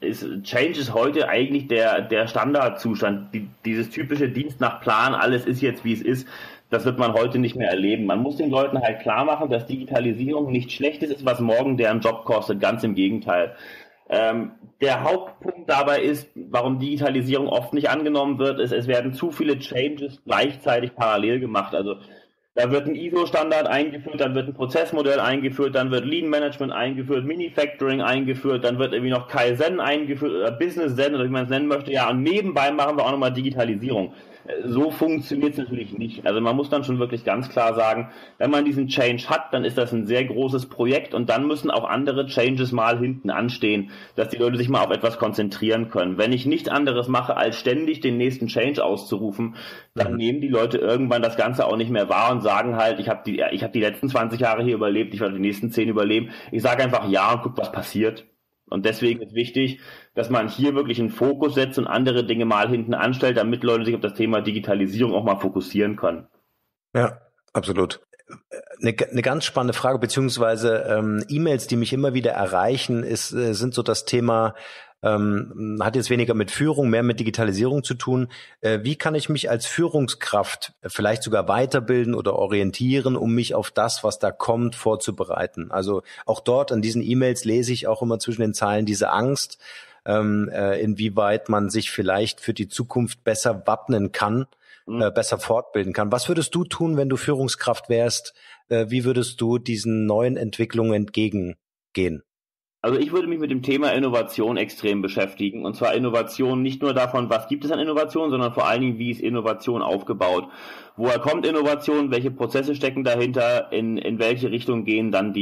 ist heute eigentlich der Standardzustand, dieses typische Dienst nach Plan, alles ist jetzt wie es ist. Das wird man heute nicht mehr erleben. Man muss den Leuten halt klar machen, dass Digitalisierung nichts Schlechtes ist, was morgen deren Job kostet. Ganz im Gegenteil. Der Hauptpunkt dabei ist, warum Digitalisierung oft nicht angenommen wird, ist, es werden zu viele Changes gleichzeitig parallel gemacht. Also da wird ein ISO-Standard eingeführt, dann wird ein Prozessmodell eingeführt, dann wird Lean Management eingeführt, Manufacturing eingeführt, dann wird irgendwie noch Kaizen eingeführt oder Business Zen oder wie man es nennen möchte. Ja, und nebenbei machen wir auch nochmal Digitalisierung. So funktioniert es natürlich nicht. Also man muss dann schon wirklich ganz klar sagen, wenn man diesen Change hat, dann ist das ein sehr großes Projekt und dann müssen auch andere Changes mal hinten anstehen, dass die Leute sich mal auf etwas konzentrieren können. Wenn ich nichts anderes mache, als ständig den nächsten Change auszurufen, dann nehmen die Leute irgendwann das Ganze auch nicht mehr wahr und sagen halt, ich habe die letzten 20 Jahre hier überlebt, ich werde die nächsten 10 überleben. Ich sage einfach ja und guck, was passiert. Und deswegen ist wichtig, dass man hier wirklich einen Fokus setzt und andere Dinge mal hinten anstellt, damit Leute sich auf das Thema Digitalisierung auch mal fokussieren können. Ja, absolut. Eine ganz spannende Frage, beziehungsweise E-Mails, die mich immer wieder erreichen, sind so das Thema, hat jetzt weniger mit Führung, mehr mit Digitalisierung zu tun. Wie kann ich mich als Führungskraft vielleicht sogar weiterbilden oder orientieren, um mich auf das, was da kommt, vorzubereiten? Also auch dort an diesen E-Mails lese ich auch immer zwischen den Zeilen diese Angst, inwieweit man sich vielleicht für die Zukunft besser wappnen kann, besser fortbilden kann. Was würdest du tun, wenn du Führungskraft wärst? Wie würdest du diesen neuen Entwicklungen entgegengehen? Also ich würde mich mit dem Thema Innovation extrem beschäftigen. Und zwar Innovation nicht nur davon, was gibt es an Innovation, sondern vor allen Dingen, wie ist Innovation aufgebaut? Woher kommt Innovation? Welche Prozesse stecken dahinter? In welche Richtung gehen dann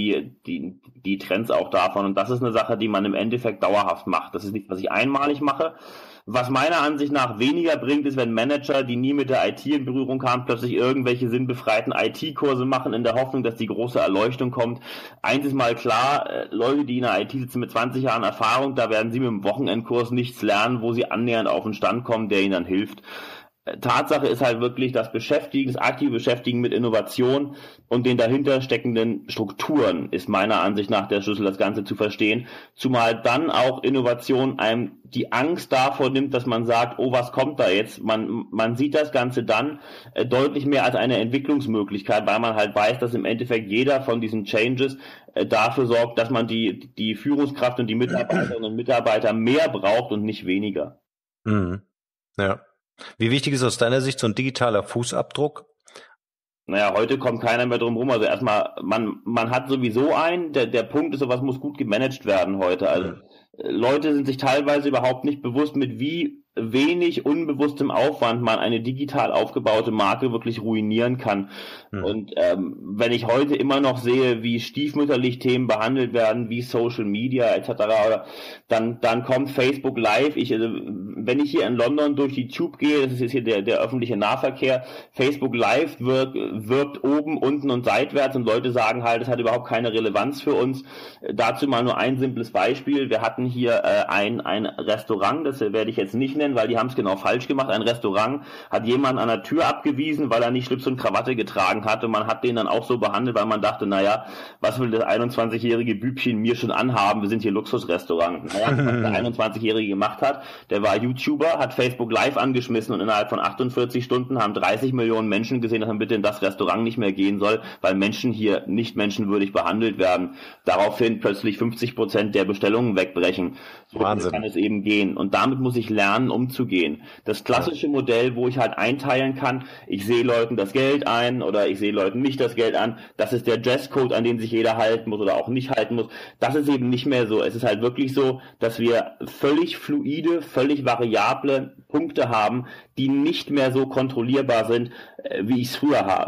die Trends auch davon? Und das ist eine Sache, die man im Endeffekt dauerhaft macht. Das ist nicht, was ich einmalig mache. Was meiner Ansicht nach weniger bringt, ist, wenn Manager, die nie mit der IT in Berührung kamen, plötzlich irgendwelche sinnbefreiten IT-Kurse machen, in der Hoffnung, dass die große Erleuchtung kommt. Eins ist mal klar, Leute, die in der IT sitzen mit 20 Jahren Erfahrung, da werden sie mit dem Wochenendkurs nichts lernen, wo sie annähernd auf den Stand kommen, der ihnen dann hilft. Tatsache ist halt wirklich das aktive Beschäftigen mit Innovation und den dahinter steckenden Strukturen ist meiner Ansicht nach der Schlüssel, das Ganze zu verstehen. Zumal dann auch Innovation einem die Angst davor nimmt, dass man sagt, oh, was kommt da jetzt? Man sieht das Ganze dann deutlich mehr als eine Entwicklungsmöglichkeit, weil man halt weiß, dass im Endeffekt jeder von diesen Changes dafür sorgt, dass man die Führungskraft und die Mitarbeiterinnen und Mitarbeiter mehr braucht und nicht weniger. Mhm. Ja. Wie wichtig ist aus deiner Sicht so ein digitaler Fußabdruck? Naja, heute kommt keiner mehr drum rum. Also erstmal, man hat sowieso einen. Der Punkt ist, sowas muss gut gemanagt werden heute. Also Leute sind sich teilweise überhaupt nicht bewusst, mit wie wenig unbewusstem Aufwand man eine digital aufgebaute Marke wirklich ruinieren kann. Und wenn ich heute immer noch sehe, wie stiefmütterlich Themen behandelt werden, wie Social Media etc., dann kommt Facebook Live. Wenn ich hier in London durch die Tube gehe, das ist hier der öffentliche Nahverkehr, Facebook Live wirbt oben, unten und seitwärts und Leute sagen halt, es hat überhaupt keine Relevanz für uns. Dazu mal nur ein simples Beispiel. Wir hatten hier ein Restaurant, das werde ich jetzt nicht nennen, weil die haben es genau falsch gemacht. Ein Restaurant hat jemanden an der Tür abgewiesen, weil er nicht Schlips und Krawatte getragen hat und man hat den dann auch so behandelt, weil man dachte, naja, was will das 21-jährige Bübchen mir schon anhaben? Wir sind hier Luxusrestaurant. Naja, was der 21-jährige gemacht hat, der war YouTuber, hat Facebook Live angeschmissen und innerhalb von 48 Stunden haben 30 Millionen Menschen gesehen, dass man bitte in das Restaurant nicht mehr gehen soll, weil Menschen hier nicht menschenwürdig behandelt werden. Daraufhin plötzlich 50% der Bestellungen wegbrechen. So Wahnsinn. kann es eben gehen. Und damit muss ich lernen, umzugehen. Das klassische Modell, wo ich halt einteilen kann, ich sehe Leuten das Geld ein oder ich sehe Leuten nicht das Geld an, das ist der Dresscode, an den sich jeder halten muss oder auch nicht halten muss. Das ist eben nicht mehr so. Es ist halt wirklich so, dass wir völlig fluide, völlig variable Punkte haben, die nicht mehr so kontrollierbar sind, wie ich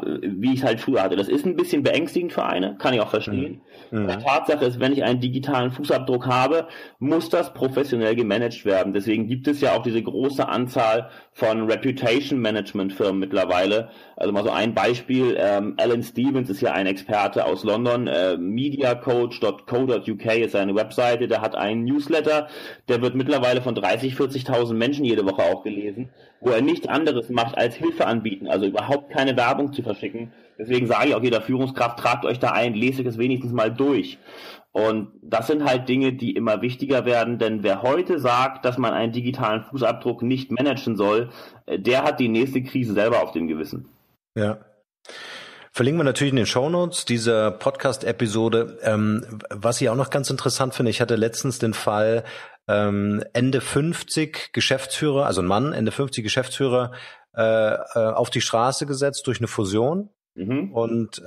es halt früher hatte. Das ist ein bisschen beängstigend für eine, kann ich auch verstehen. Die Tatsache ist, wenn ich einen digitalen Fußabdruck habe muss das professionell gemanagt werden. Deswegen gibt es ja auch diese große Anzahl von Reputation-Management-Firmen mittlerweile. Also mal so ein Beispiel, Alan Stevens ist ja ein Experte aus London, mediacoach.co.uk ist seine Webseite, der hat einen Newsletter, der wird mittlerweile von 30.000, 40.000 Menschen jede Woche auch gelesen, wo er nichts anderes macht als Hilfe anbieten, also überhaupt keine Werbung zu verschicken. Deswegen sage ich auch jeder Führungskraft, tragt euch da ein, lest euch das wenigstens mal durch. Und das sind halt Dinge, die immer wichtiger werden, denn wer heute sagt, dass man einen digitalen Fußabdruck nicht managen soll, der hat die nächste Krise selber auf dem Gewissen. Ja. Verlinken wir natürlich in den Shownotes dieser Podcast-Episode. Was ich auch noch ganz interessant finde, ich hatte letztens den Fall, Ende 50 Geschäftsführer, also ein Mann, Ende 50 Geschäftsführer, auf die Straße gesetzt durch eine Fusion und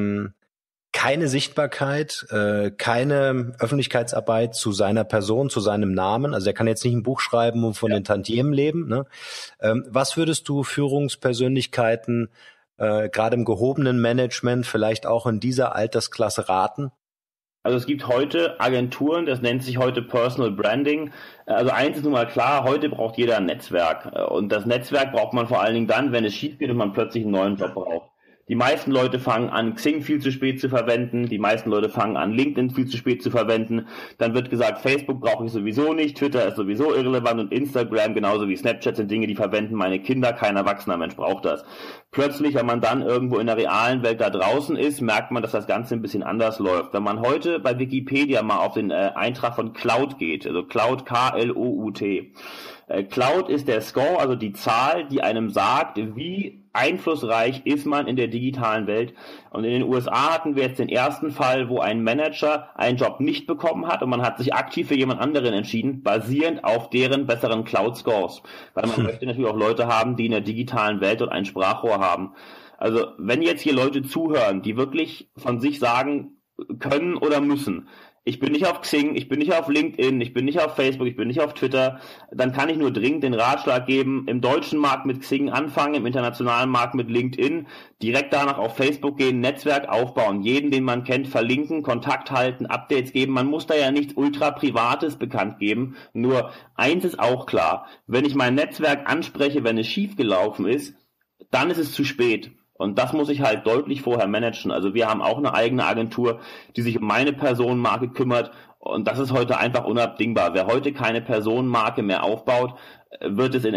keine Sichtbarkeit, keine Öffentlichkeitsarbeit zu seiner Person, zu seinem Namen. Also er kann jetzt nicht ein Buch schreiben und von den Tantiemen leben. Ne? Was würdest du Führungspersönlichkeiten gerade im gehobenen Management vielleicht auch in dieser Altersklasse raten? Also es gibt heute Agenturen, das nennt sich heute Personal Branding. Also eins ist nun mal klar, heute braucht jeder ein Netzwerk. Und das Netzwerk braucht man vor allen Dingen dann, wenn es schief geht und man plötzlich einen neuen Job braucht. Die meisten Leute fangen an, Xing viel zu spät zu verwenden. Die meisten Leute fangen an, LinkedIn viel zu spät zu verwenden. Dann wird gesagt, Facebook brauche ich sowieso nicht, Twitter ist sowieso irrelevant und Instagram genauso wie Snapchat sind Dinge, die verwenden meine Kinder. Kein erwachsener Mensch braucht das. Plötzlich, wenn man dann irgendwo in der realen Welt da draußen ist, merkt man, dass das Ganze ein bisschen anders läuft. Wenn man heute bei Wikipedia mal auf den Eintrag von Cloud geht, also Cloud, K-L-O-U-T. Cloud ist der Score, also die Zahl, die einem sagt, wie einflussreich ist man in der digitalen Welt. Und in den USA hatten wir jetzt den ersten Fall, wo ein Manager einen Job nicht bekommen hat und man hat sich aktiv für jemand anderen entschieden, basierend auf deren besseren Cloud-Scores. Weil man möchte natürlich auch Leute haben, die in der digitalen Welt dort ein Sprachrohr haben. Also wenn jetzt hier Leute zuhören, die wirklich von sich sagen können oder müssen, ich bin nicht auf Xing, ich bin nicht auf LinkedIn, ich bin nicht auf Facebook, ich bin nicht auf Twitter, dann kann ich nur dringend den Ratschlag geben, im deutschen Markt mit Xing anfangen, im internationalen Markt mit LinkedIn, direkt danach auf Facebook gehen, Netzwerk aufbauen, jeden, den man kennt, verlinken, Kontakt halten, Updates geben. Man muss da ja nichts ultra Privates bekannt geben, nur eins ist auch klar, wenn ich mein Netzwerk anspreche, wenn es schiefgelaufen ist, dann ist es zu spät. Und das muss ich halt deutlich vorher managen. Also wir haben auch eine eigene Agentur, die sich um meine Personenmarke kümmert. Und das ist heute einfach unabdingbar. Wer heute keine Personenmarke mehr aufbaut, wird es in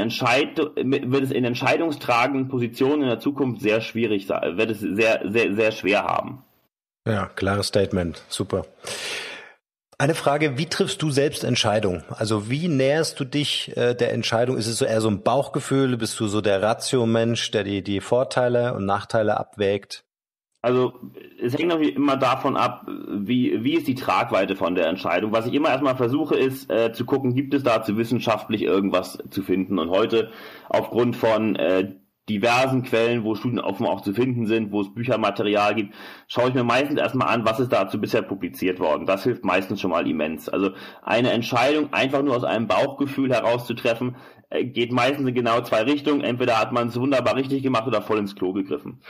entscheidungstragenden Positionen in der Zukunft sehr schwierig sein, wird es sehr, sehr, sehr schwer haben. Ja, klares Statement. Super. Eine Frage, wie triffst du selbst Entscheidungen? Also wie näherst du dich der Entscheidung? Ist es so eher so ein Bauchgefühl? Bist du so der Ratio-Mensch, der die Vorteile und Nachteile abwägt? Also es hängt natürlich immer davon ab, wie ist die Tragweite von der Entscheidung. Was ich immer erstmal versuche, ist zu gucken, gibt es dazu wissenschaftlich irgendwas zu finden. Und heute aufgrund von diversen Quellen, wo Studien offen auch zu finden sind, wo es Büchermaterial gibt, schaue ich mir meistens erstmal an, was ist dazu bisher publiziert worden. Das hilft meistens schon mal immens. Also eine Entscheidung einfach nur aus einem Bauchgefühl herauszutreffen, geht meistens in genau zwei Richtungen. Entweder hat man es wunderbar richtig gemacht oder voll ins Klo gegriffen.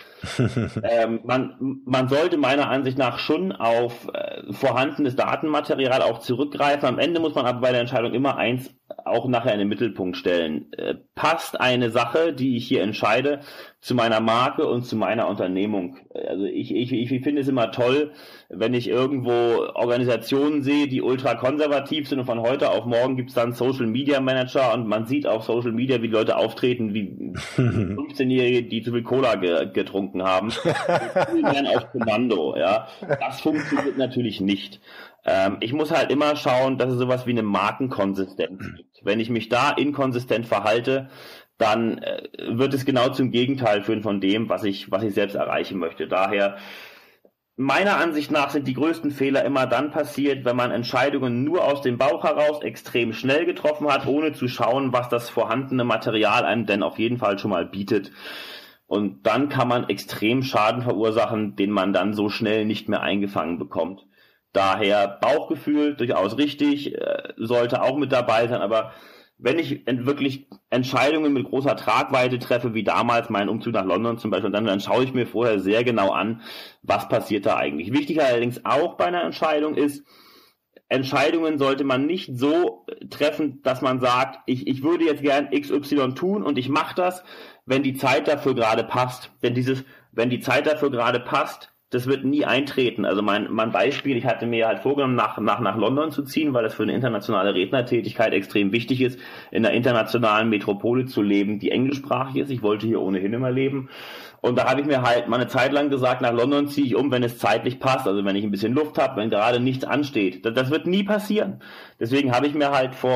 Man sollte meiner Ansicht nach schon auf vorhandenes Datenmaterial auch zurückgreifen. Am Ende muss man aber bei der Entscheidung immer eins auch nachher in den Mittelpunkt stellen. Passt eine Sache, die ich hier entscheide, zu meiner Marke und zu meiner Unternehmung? Also ich finde es immer toll, wenn ich irgendwo Organisationen sehe, die ultra konservativ sind und von heute auf morgen gibt es dann Social Media Manager und man sieht auf Social Media, wie die Leute auftreten, wie 15-Jährige, die zu viel Cola getrunken haben. Die werden auf Kommando, ja. Das funktioniert natürlich nicht. Ich muss halt immer schauen, dass es sowas wie eine Markenkonsistenz gibt. Wenn ich mich da inkonsistent verhalte, dann wird es genau zum Gegenteil führen von dem, was ich selbst erreichen möchte. Daher, meiner Ansicht nach sind die größten Fehler immer dann passiert, wenn man Entscheidungen nur aus dem Bauch heraus extrem schnell getroffen hat, ohne zu schauen, was das vorhandene Material einem denn auf jeden Fall schon mal bietet. Und dann kann man extrem Schaden verursachen, den man dann so schnell nicht mehr eingefangen bekommt. Daher Bauchgefühl durchaus richtig, sollte auch mit dabei sein, aber wenn ich wirklich Entscheidungen mit großer Tragweite treffe, wie damals mein Umzug nach London zum Beispiel, dann schaue ich mir vorher sehr genau an, was passiert da eigentlich. Wichtig allerdings auch bei einer Entscheidung ist, Entscheidungen sollte man nicht so treffen, dass man sagt, ich würde jetzt gern XY tun und ich mache das, wenn die Zeit dafür gerade passt. Wenn die Zeit dafür gerade passt, das wird nie eintreten. Also mein Beispiel, ich hatte mir halt vorgenommen, nach London zu ziehen, weil das für eine internationale Rednertätigkeit extrem wichtig ist, in einer internationalen Metropole zu leben, die englischsprachig ist. Ich wollte hier ohnehin immer leben. Und da habe ich mir halt mal eine Zeit lang gesagt, nach London ziehe ich um, wenn es zeitlich passt, also wenn ich ein bisschen Luft habe, wenn gerade nichts ansteht. Das wird nie passieren. Deswegen habe ich mir halt vor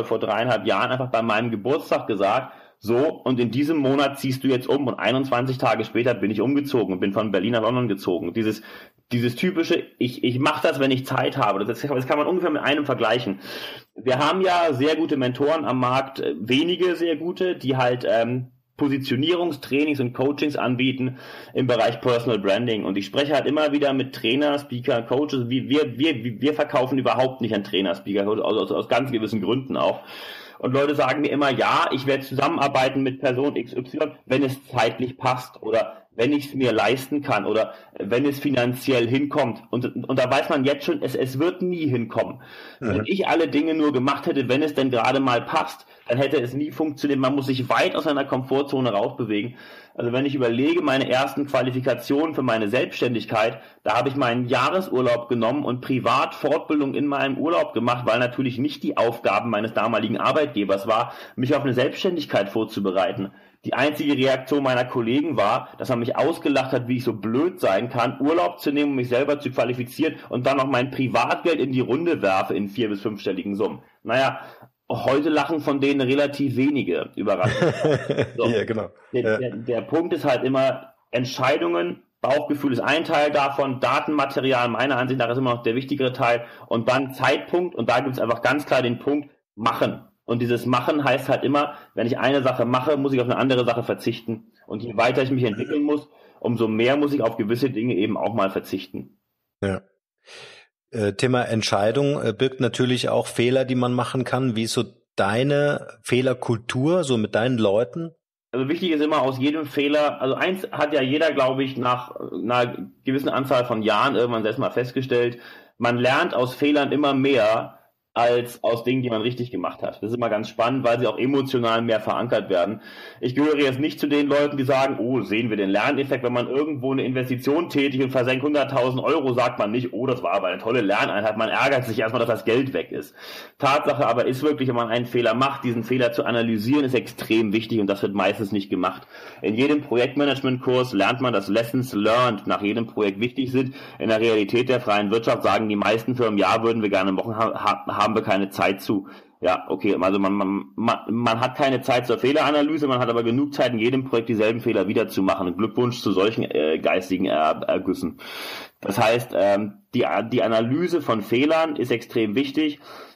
3,5 Jahren einfach bei meinem Geburtstag gesagt, so, und in diesem Monat ziehst du jetzt um, und 21 Tage später bin ich umgezogen und bin von Berlin nach London gezogen. Dieses typische, ich mache das, wenn ich Zeit habe. Das kann man ungefähr mit einem vergleichen. Wir haben ja sehr gute Mentoren am Markt, wenige sehr gute, die halt Positionierungstrainings und Coachings anbieten im Bereich Personal Branding. Und ich spreche halt immer wieder mit Trainer, Speaker, Coaches. Wir verkaufen überhaupt nicht an Trainer, Speaker, Coaches, aus ganz gewissen Gründen auch. Und Leute sagen mir immer, ja, ich werde zusammenarbeiten mit Person XY, wenn es zeitlich passt oder wenn ich es mir leisten kann oder wenn es finanziell hinkommt. Und da weiß man jetzt schon, es wird nie hinkommen. Mhm. Wenn ich alle Dinge nur gemacht hätte, wenn es denn gerade mal passt, dann hätte es nie funktioniert. Man muss sich weit aus seiner Komfortzone rausbewegen. Also wenn ich überlege, meine ersten Qualifikationen für meine Selbstständigkeit, da habe ich meinen Jahresurlaub genommen und privat Fortbildung in meinem Urlaub gemacht, weil natürlich nicht die Aufgaben meines damaligen Arbeitgebers war, mich auf eine Selbstständigkeit vorzubereiten. Die einzige Reaktion meiner Kollegen war, dass man mich ausgelacht hat, wie ich so blöd sein kann, Urlaub zu nehmen, um mich selber zu qualifizieren und dann noch mein Privatgeld in die Runde werfe in 4- bis 5-stelligen Summen. Naja, heute lachen von denen relativ wenige, überraschend. So. Ja, genau. Der Punkt ist halt immer, Entscheidungen, Bauchgefühl ist ein Teil davon, Datenmaterial meiner Ansicht nach ist immer noch der wichtigere Teil und dann Zeitpunkt, und da gibt es einfach ganz klar den Punkt, machen. Und dieses Machen heißt halt immer, wenn ich eine Sache mache, muss ich auf eine andere Sache verzichten. Und je weiter ich mich entwickeln muss, umso mehr muss ich auf gewisse Dinge eben auch mal verzichten. Ja. Thema Entscheidung birgt natürlich auch Fehler, die man machen kann. Wie ist so deine Fehlerkultur, so mit deinen Leuten? Also wichtig ist immer aus jedem Fehler, also eins hat ja jeder, glaube ich, nach einer gewissen Anzahl von Jahren irgendwann selbst mal festgestellt, man lernt aus Fehlern immer mehr als aus Dingen, die man richtig gemacht hat. Das ist immer ganz spannend, weil sie auch emotional mehr verankert werden. Ich gehöre jetzt nicht zu den Leuten, die sagen, oh, sehen wir den Lerneffekt, wenn man irgendwo eine Investition tätigt und versenkt 100.000 Euro, sagt man nicht, oh, das war aber eine tolle Lerneinheit. Man ärgert sich erstmal, dass das Geld weg ist. Tatsache aber ist wirklich, wenn man einen Fehler macht, diesen Fehler zu analysieren, ist extrem wichtig und das wird meistens nicht gemacht. In jedem Projektmanagement-Kurs lernt man, dass Lessons learned nach jedem Projekt wichtig sind. In der Realität der freien Wirtschaft sagen die meisten Firmen, ja, würden wir gerne machen, haben wir keine Zeit zu. Ja, okay, also man hat keine Zeit zur Fehleranalyse, man hat aber genug Zeit, in jedem Projekt dieselben Fehler wieder zu machen. Glückwunsch zu solchen geistigen Ergüssen. Das heißt, die Analyse von Fehlern ist extrem wichtig.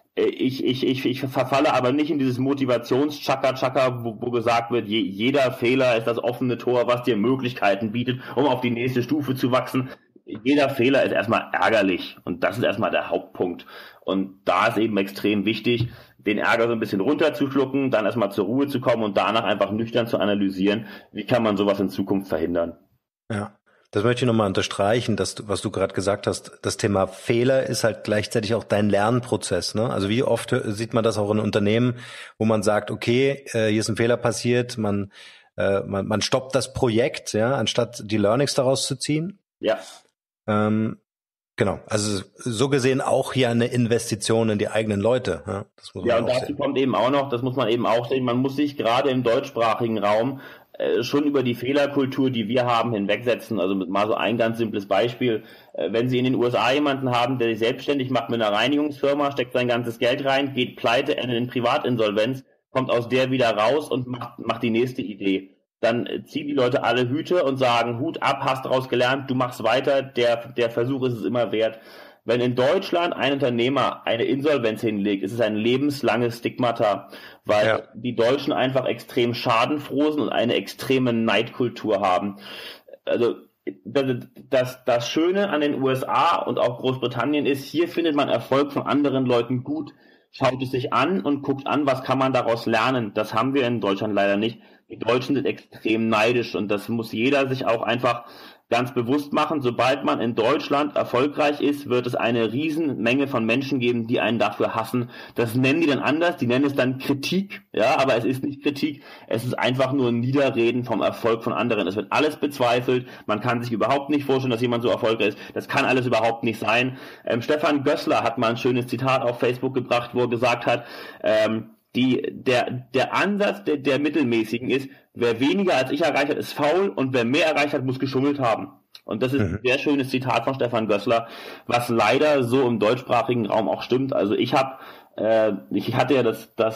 Ich verfalle aber nicht in dieses Motivations-Chaka-Chaka, wo gesagt wird, jeder Fehler ist das offene Tor, was dir Möglichkeiten bietet, um auf die nächste Stufe zu wachsen. Jeder Fehler ist erstmal ärgerlich und das ist erstmal der Hauptpunkt. Und da ist eben extrem wichtig, den Ärger so ein bisschen runterzuschlucken, dann erstmal zur Ruhe zu kommen und danach einfach nüchtern zu analysieren, wie kann man sowas in Zukunft verhindern. Ja, das möchte ich nochmal unterstreichen, was du gerade gesagt hast. Das Thema Fehler ist halt gleichzeitig auch dein Lernprozess, ne? Also wie oft sieht man das auch in Unternehmen, wo man sagt, okay, hier ist ein Fehler passiert, man stoppt das Projekt, ja, anstatt die Learnings daraus zu ziehen. Ja. Genau, also so gesehen auch hier eine Investition in die eigenen Leute. Ja, das muss man ja, und dazu sehen. Kommt eben auch noch, das muss man eben auch sehen, man muss sich gerade im deutschsprachigen Raum schon über die Fehlerkultur, die wir haben, hinwegsetzen. Also mal so ein ganz simples Beispiel. Wenn Sie in den USA jemanden haben, der sich selbstständig macht mit einer Reinigungsfirma, steckt sein ganzes Geld rein, geht pleite, endet in Privatinsolvenz, kommt aus der wieder raus und macht die nächste Idee. Dann ziehen die Leute alle Hüte und sagen, Hut ab, hast daraus gelernt, du machst weiter, der Versuch ist es immer wert. Wenn in Deutschland ein Unternehmer eine Insolvenz hinlegt, ist es ein lebenslanges Stigmata, weil die Deutschen einfach extrem schadenfroh sind und eine extreme Neidkultur haben. Also das Schöne an den USA und auch Großbritannien ist, hier findet man Erfolg von anderen Leuten gut, schaut es sich an und guckt an, was kann man daraus lernen. Das haben wir in Deutschland leider nicht. Die Deutschen sind extrem neidisch und das muss jeder sich auch einfach ganz bewusst machen, sobald man in Deutschland erfolgreich ist, wird es eine Riesenmenge von Menschen geben, die einen dafür hassen. Das nennen die dann anders, die nennen es dann Kritik, ja, aber es ist nicht Kritik, es ist einfach nur ein Niederreden vom Erfolg von anderen. Es wird alles bezweifelt, man kann sich überhaupt nicht vorstellen, dass jemand so erfolgreich ist, das kann alles überhaupt nicht sein. Stefan Gößler hat mal ein schönes Zitat auf Facebook gebracht, wo er gesagt hat, der Ansatz der Mittelmäßigen ist, wer weniger als ich erreicht hat, ist faul und wer mehr erreicht hat, muss geschummelt haben. Und das ist ein sehr schönes Zitat von Stefan Gößler, was leider so im deutschsprachigen Raum auch stimmt. Also ich hatte ja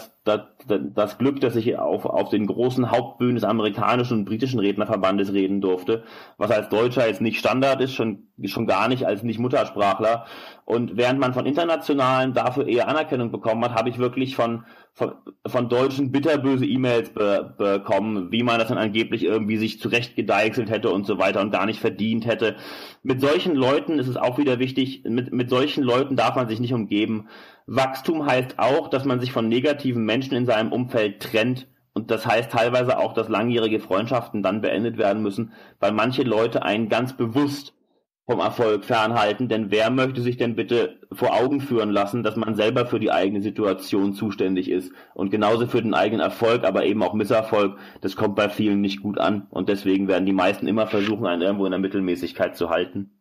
das Glück, dass ich auf den großen Hauptbühnen des amerikanischen und britischen Rednerverbandes reden durfte, was als Deutscher jetzt nicht Standard ist, schon gar nicht als Nicht-Muttersprachler. Und während man von Internationalen dafür eher Anerkennung bekommen hat, habe ich wirklich von Deutschen bitterböse E-Mails bekommen, wie man das dann angeblich irgendwie sich zurecht gedeichselt hätte und so weiter und gar nicht verdient hätte. Mit solchen Leuten ist es auch wieder wichtig, mit solchen Leuten darf man sich nicht umgeben. Wachstum heißt auch, dass man sich von negativen Menschen in seinem Umfeld trennt. Und das heißt teilweise auch, dass langjährige Freundschaften dann beendet werden müssen, weil manche Leute einen ganz bewusst vom Erfolg fernhalten. Denn wer möchte sich denn bitte vor Augen führen lassen, dass man selber für die eigene Situation zuständig ist? Und genauso für den eigenen Erfolg, aber eben auch Misserfolg, das kommt bei vielen nicht gut an. Und deswegen werden die meisten immer versuchen, einen irgendwo in der Mittelmäßigkeit zu halten.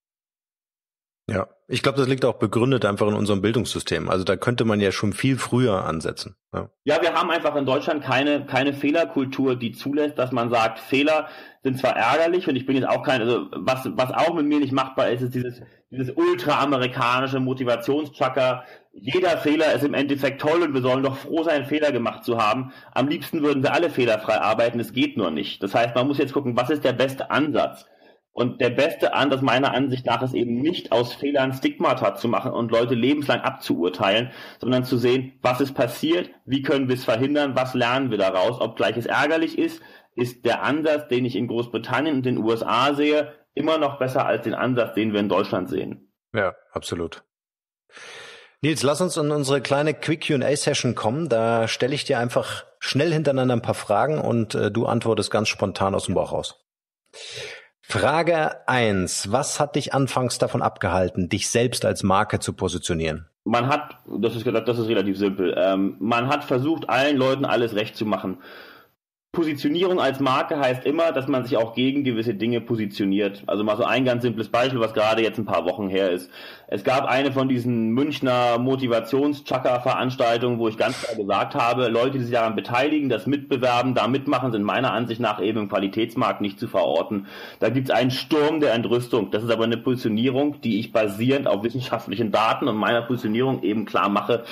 Ja, ich glaube, das liegt auch begründet einfach in unserem Bildungssystem. Also da könnte man ja schon viel früher ansetzen. Ja, wir haben einfach in Deutschland keine Fehlerkultur, die zulässt, dass man sagt, Fehler sind zwar ärgerlich und ich bin jetzt auch also was auch mit mir nicht machbar ist, ist dieses ultra-amerikanische Motivationschacker. Jeder Fehler ist im Endeffekt toll und wir sollen doch froh sein, einen Fehler gemacht zu haben. Am liebsten würden wir alle fehlerfrei arbeiten, es geht nur nicht. Das heißt, man muss jetzt gucken, was ist der beste Ansatz? Und der beste Ansatz meiner Ansicht nach ist eben nicht aus Fehlern Stigmata zu machen und Leute lebenslang abzuurteilen, sondern zu sehen, was ist passiert, wie können wir es verhindern, was lernen wir daraus, obgleich es ärgerlich ist der Ansatz, den ich in Großbritannien und den USA sehe, immer noch besser als den Ansatz, den wir in Deutschland sehen. Ja, absolut. Nils, lass uns in unsere kleine Quick Q&A-Session kommen. Da stelle ich dir einfach schnell hintereinander ein paar Fragen und du antwortest ganz spontan aus dem Bauch raus. Frage 1. Was hat dich anfangs davon abgehalten, dich selbst als Marke zu positionieren? Das ist relativ simpel, man hat versucht, allen Leuten alles recht zu machen. Positionierung als Marke heißt immer, dass man sich auch gegen gewisse Dinge positioniert. Also mal so ein ganz simples Beispiel, was gerade jetzt ein paar Wochen her ist. Es gab eine von diesen Münchner Motivations-Chakra-Veranstaltungen, wo ich ganz klar gesagt habe, Leute, die sich daran beteiligen, das mitbewerben, da mitmachen, sind meiner Ansicht nach eben im Qualitätsmarkt nicht zu verorten. Da gibt es einen Sturm der Entrüstung. Das ist aber eine Positionierung, die ich basierend auf wissenschaftlichen Daten und meiner Positionierung eben klar mache.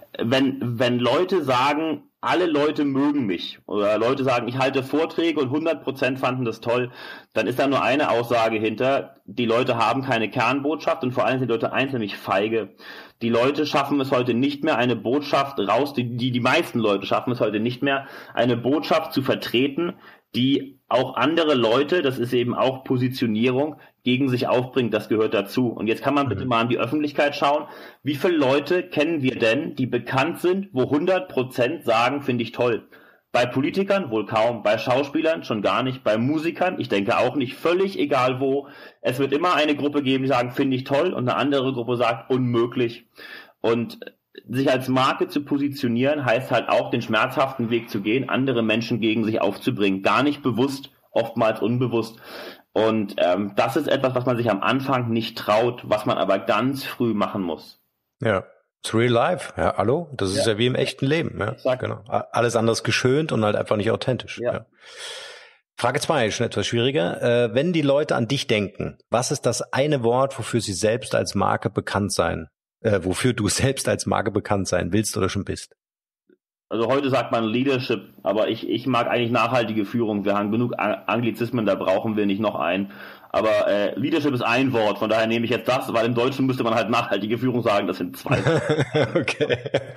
Wenn Leute sagen, alle Leute mögen mich oder Leute sagen, ich halte Vorträge und 100% fanden das toll, dann ist da nur eine Aussage hinter, die Leute haben keine Kernbotschaft und vor allem sind die Leute einzeln feige. Die Leute schaffen es heute nicht mehr, eine Botschaft raus, die meisten Leute schaffen es heute nicht mehr, eine Botschaft zu vertreten, die auch andere Leute, das ist eben auch Positionierung, gegen sich aufbringt, das gehört dazu. Und jetzt kann man bitte mal an die Öffentlichkeit schauen. Wie viele Leute kennen wir denn, die bekannt sind, wo 100% sagen, finde ich toll? Bei Politikern wohl kaum, bei Schauspielern schon gar nicht, bei Musikern, ich denke auch nicht, völlig egal wo. Es wird immer eine Gruppe geben, die sagen, finde ich toll, und eine andere Gruppe sagt, unmöglich. Und sich als Marke zu positionieren, heißt halt auch, den schmerzhaften Weg zu gehen, andere Menschen gegen sich aufzubringen. Gar nicht bewusst, oftmals unbewusst. Und das ist etwas, was man sich am Anfang nicht traut, was man aber ganz früh machen muss. Ja, it's real life. Ja, hallo? Das ist ja wie im echten Leben. Ja, exakt. Genau. Alles anders geschönt und halt einfach nicht authentisch. Ja. Frage 2, schon etwas schwieriger. Wenn die Leute an dich denken, was ist das eine Wort, wofür sie selbst als Marke bekannt sein? Wofür du selbst als Marke bekannt sein willst oder schon bist? Also heute sagt man Leadership, aber ich mag eigentlich nachhaltige Führung. Wir haben genug Anglizismen, da brauchen wir nicht noch einen. Aber Leadership ist ein Wort, von daher nehme ich jetzt das, weil im Deutschen müsste man halt nachhaltige Führung sagen, das sind 2. Okay.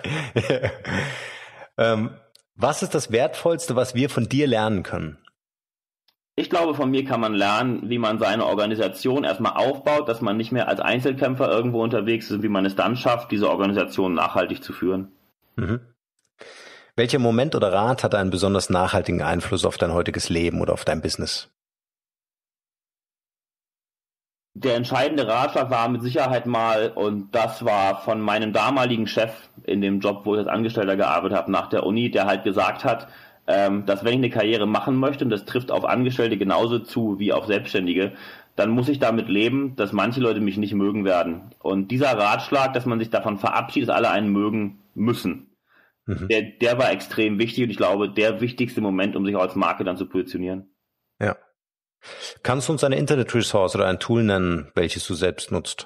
Was ist das Wertvollste, was wir von dir lernen können? Ich glaube, von mir kann man lernen, wie man seine Organisation erstmal aufbaut, dass man nicht mehr als Einzelkämpfer irgendwo unterwegs ist, wie man es dann schafft, diese Organisation nachhaltig zu führen. Mhm. Welcher Moment oder Rat hat einen besonders nachhaltigen Einfluss auf dein heutiges Leben oder auf dein Business? Der entscheidende Ratschlag war mit Sicherheit mal, und das war von meinem damaligen Chef in dem Job, wo ich als Angestellter gearbeitet habe, nach der Uni, der halt gesagt hat, dass wenn ich eine Karriere machen möchte, und das trifft auf Angestellte genauso zu wie auf Selbstständige, dann muss ich damit leben, dass manche Leute mich nicht mögen werden. Und dieser Ratschlag, dass man sich davon verabschiedet, dass alle einen mögen müssen, der war extrem wichtig und ich glaube, der wichtigste Moment, um sich auch als Marke dann zu positionieren. Ja. Kannst du uns eine Internet-Resource oder ein Tool nennen, welches du selbst nutzt?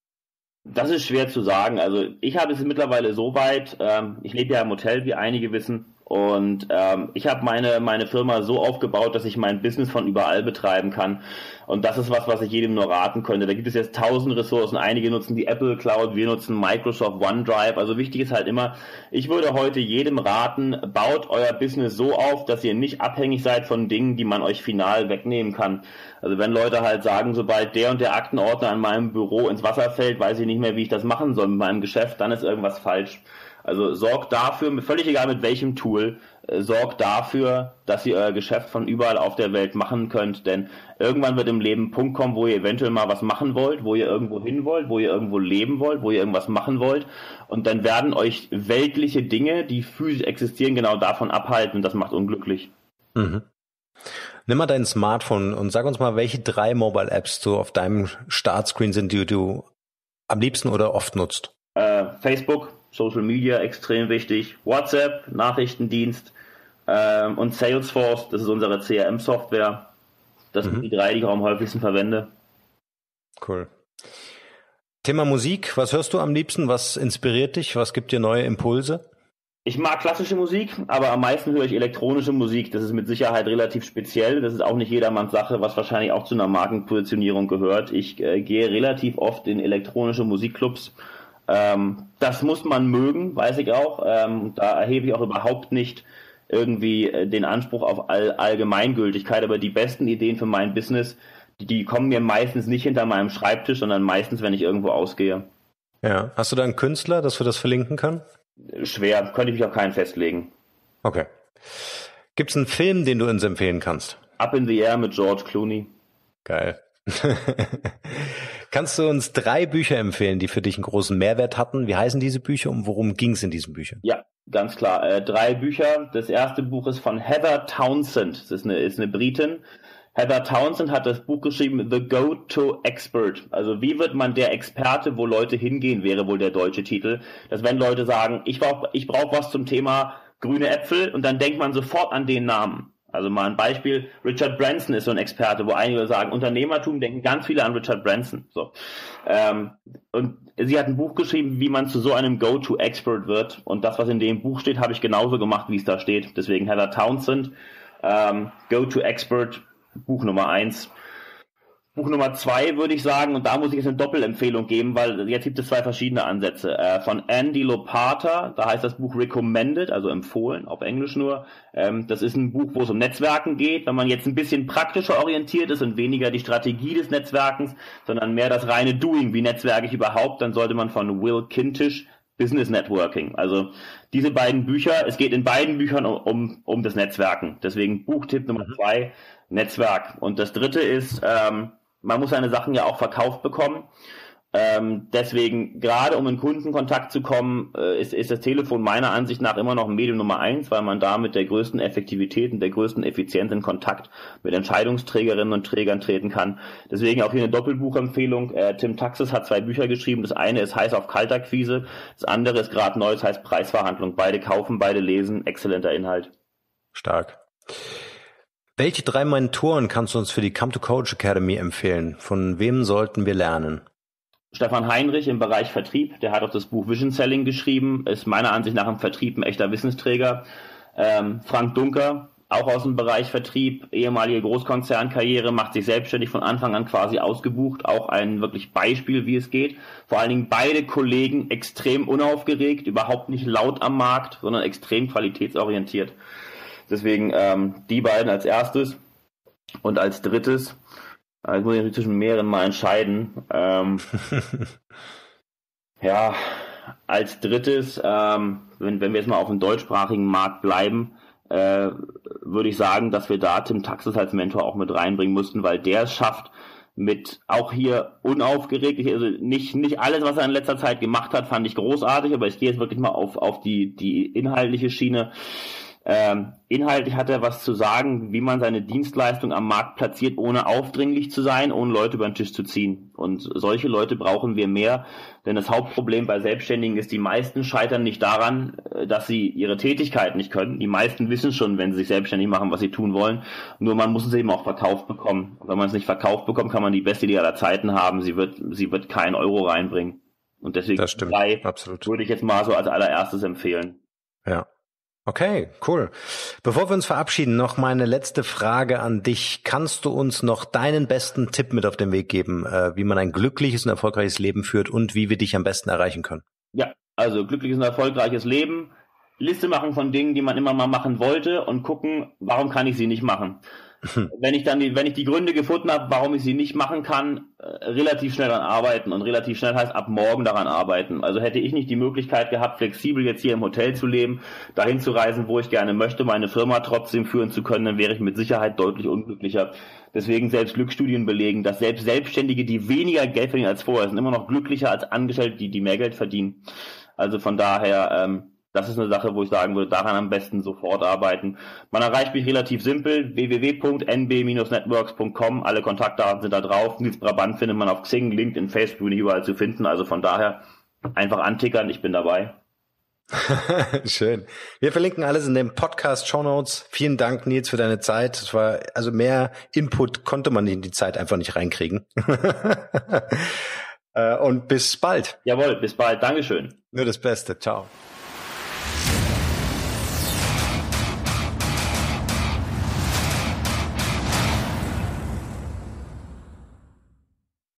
Das ist schwer zu sagen. Also ich habe es mittlerweile so weit, ich lebe ja im Hotel, wie einige wissen, und ich habe meine Firma so aufgebaut, dass ich mein Business von überall betreiben kann. Und das ist was ich jedem nur raten könnte. Da gibt es jetzt 1000 Ressourcen. Einige nutzen die Apple Cloud, wir nutzen Microsoft OneDrive. Also wichtig ist halt immer, ich würde heute jedem raten, baut euer Business so auf, dass ihr nicht abhängig seid von Dingen, die man euch final wegnehmen kann. Also wenn Leute halt sagen, sobald der und der Aktenordner an meinem Büro ins Wasser fällt, weiß ich nicht mehr, wie ich das machen soll mit meinem Geschäft, dann ist irgendwas falsch. Also sorgt dafür, völlig egal mit welchem Tool, sorgt dafür, dass ihr euer Geschäft von überall auf der Welt machen könnt, denn irgendwann wird im Leben ein Punkt kommen, wo ihr eventuell mal was machen wollt, wo ihr irgendwo hin wollt, wo ihr irgendwo leben wollt, wo ihr irgendwas machen wollt, und dann werden euch weltliche Dinge, die physisch existieren, genau davon abhalten, und das macht unglücklich. Mhm. Nimm mal dein Smartphone und sag uns mal, welche 3 Mobile Apps so auf deinem Startscreen sind, die du am liebsten oder oft nutzt. Facebook, Social Media, extrem wichtig. WhatsApp, Nachrichtendienst, und Salesforce, das ist unsere CRM-Software. Das sind die 3, die ich auch am häufigsten verwende. Cool. Thema Musik, was hörst du am liebsten? Was inspiriert dich? Was gibt dir neue Impulse? Ich mag klassische Musik, aber am meisten höre ich elektronische Musik. Das ist mit Sicherheit relativ speziell. Das ist auch nicht jedermanns Sache, was wahrscheinlich auch zu einer Markenpositionierung gehört. Ich gehe relativ oft in elektronische Musikclubs. Das muss man mögen, weiß ich auch. Da erhebe ich auch überhaupt nicht irgendwie den Anspruch auf Allgemeingültigkeit, aber die besten Ideen für mein Business, die kommen mir meistens nicht hinter meinem Schreibtisch, sondern meistens, wenn ich irgendwo ausgehe. Ja. Hast du da einen Künstler, dass wir das verlinken können? Schwer, könnte ich mich auf keinen festlegen. Okay. Gibt es einen Film, den du uns empfehlen kannst? Up in the Air mit George Clooney. Geil. Kannst du uns 3 Bücher empfehlen, die für dich einen großen Mehrwert hatten? Wie heißen diese Bücher und worum ging es in diesen Büchern? Ja, ganz klar. 3 Bücher. Das erste Buch ist von Heather Townsend. Das ist eine Britin. Heather Townsend hat das Buch geschrieben, The Go-To-Expert. Also wie wird man der Experte, wo Leute hingehen, wäre wohl der deutsche Titel. Dass wenn Leute sagen, ich brauch was zum Thema grüne Äpfel, und dann denkt man sofort an den Namen. Also mal ein Beispiel, Richard Branson ist so ein Experte, wo einige sagen, Unternehmertum, denken ganz viele an Richard Branson. So. Und sie hat ein Buch geschrieben, wie man zu so einem Go-To-Expert wird. Und das, was in dem Buch steht, habe ich genauso gemacht, wie es da steht. Deswegen Heather Townsend, Go-To-Expert, Buch Nummer 1. Buch Nummer 2 würde ich sagen, und da muss ich jetzt eine Doppelempfehlung geben, weil jetzt gibt es 2 verschiedene Ansätze. Von Andy Lopata, da heißt das Buch Recommended, also empfohlen, auf Englisch nur. Das ist ein Buch, wo es um Netzwerken geht. Wenn man jetzt ein bisschen praktischer orientiert ist und weniger die Strategie des Netzwerkens, sondern mehr das reine Doing, wie netzwerke ich überhaupt, dann sollte man von Will Kintish Business Networking. Also diese beiden Bücher, es geht in beiden Büchern um das Netzwerken. Deswegen Buchtipp Nummer 2, Netzwerk. Und das dritte ist, man muss seine Sachen ja auch verkauft bekommen. Deswegen, gerade um in Kundenkontakt zu kommen, ist das Telefon meiner Ansicht nach immer noch Medium Nummer 1, weil man da mit der größten Effektivität und der größten Effizienz in Kontakt mit Entscheidungsträgerinnen und Trägern treten kann. Deswegen auch hier eine Doppelbuchempfehlung. Tim Taxis hat 2 Bücher geschrieben. Das eine ist Heiß auf Kaltakquise. Das andere ist gerade neu, das heißt Preisverhandlung. Beide kaufen, beide lesen. Exzellenter Inhalt. Stark. Welche 3 Mentoren kannst du uns für die Come to Coach Academy empfehlen? Von wem sollten wir lernen? Stefan Heinrich im Bereich Vertrieb, der hat auch das Buch Vision Selling geschrieben, ist meiner Ansicht nach im Vertrieb ein echter Wissensträger. Frank Dunker, auch aus dem Bereich Vertrieb, ehemalige Großkonzernkarriere, macht sich selbstständig von Anfang an quasi ausgebucht, auch ein wirklich Beispiel, wie es geht. Vor allen Dingen beide Kollegen extrem unaufgeregt, überhaupt nicht laut am Markt, sondern extrem qualitätsorientiert. Deswegen die beiden als erstes und als drittes. Jetzt muss ich zwischen mehreren mal entscheiden. Ja, als drittes, wenn wir jetzt mal auf dem deutschsprachigen Markt bleiben, würde ich sagen, dass wir da Tim Taxis als Mentor auch mit reinbringen mussten, weil der es schafft, mit auch hier unaufgeregt. Also nicht alles, was er in letzter Zeit gemacht hat, fand ich großartig, aber ich gehe jetzt wirklich mal auf die inhaltliche Schiene. Inhaltlich hat er was zu sagen, wie man seine Dienstleistung am Markt platziert, ohne aufdringlich zu sein, ohne Leute über den Tisch zu ziehen. Und solche Leute brauchen wir mehr, denn das Hauptproblem bei Selbstständigen ist, die meisten scheitern nicht daran, dass sie ihre Tätigkeit nicht können. Die meisten wissen schon, wenn sie sich selbstständig machen, was sie tun wollen. Nur man muss es eben auch verkauft bekommen. Und wenn man es nicht verkauft bekommt, kann man die beste Idee aller Zeiten haben. Sie wird keinen Euro reinbringen. Und deswegen würde ich jetzt mal so als allererstes empfehlen. Ja. Okay, cool. Bevor wir uns verabschieden, noch meine letzte Frage an dich. Kannst du uns noch deinen besten Tipp mit auf den Weg geben, wie man ein glückliches und erfolgreiches Leben führt und wie wir dich am besten erreichen können? Ja, also glückliches und erfolgreiches Leben, Liste machen von Dingen, die man immer mal machen wollte und gucken, warum kann ich sie nicht machen? Wenn ich die Gründe gefunden habe, warum ich sie nicht machen kann, relativ schnell daran arbeiten. Und relativ schnell heißt ab morgen daran arbeiten. Also hätte ich nicht die Möglichkeit gehabt, flexibel jetzt hier im Hotel zu leben, dahin zu reisen, wo ich gerne möchte, meine Firma trotzdem führen zu können, dann wäre ich mit Sicherheit deutlich unglücklicher. Deswegen selbst Glücksstudien belegen, dass selbst Selbstständige, die weniger Geld verdienen als vorher, sind immer noch glücklicher als Angestellte, die mehr Geld verdienen. Also von daher, das ist eine Sache, wo ich sagen würde, daran am besten sofort arbeiten. Man erreicht mich relativ simpel, www.nb-networks.com, alle Kontaktdaten sind da drauf. Nils Brabant findet man auf Xing, LinkedIn, Facebook, nicht überall zu finden. Also von daher einfach antickern, ich bin dabei. Schön. Wir verlinken alles in den Podcast-Shownotes. Vielen Dank, Nils, für deine Zeit. Es war, also mehr Input konnte man in die Zeit einfach nicht reinkriegen. Und bis bald. Jawohl, bis bald. Dankeschön. Nur das Beste. Ciao.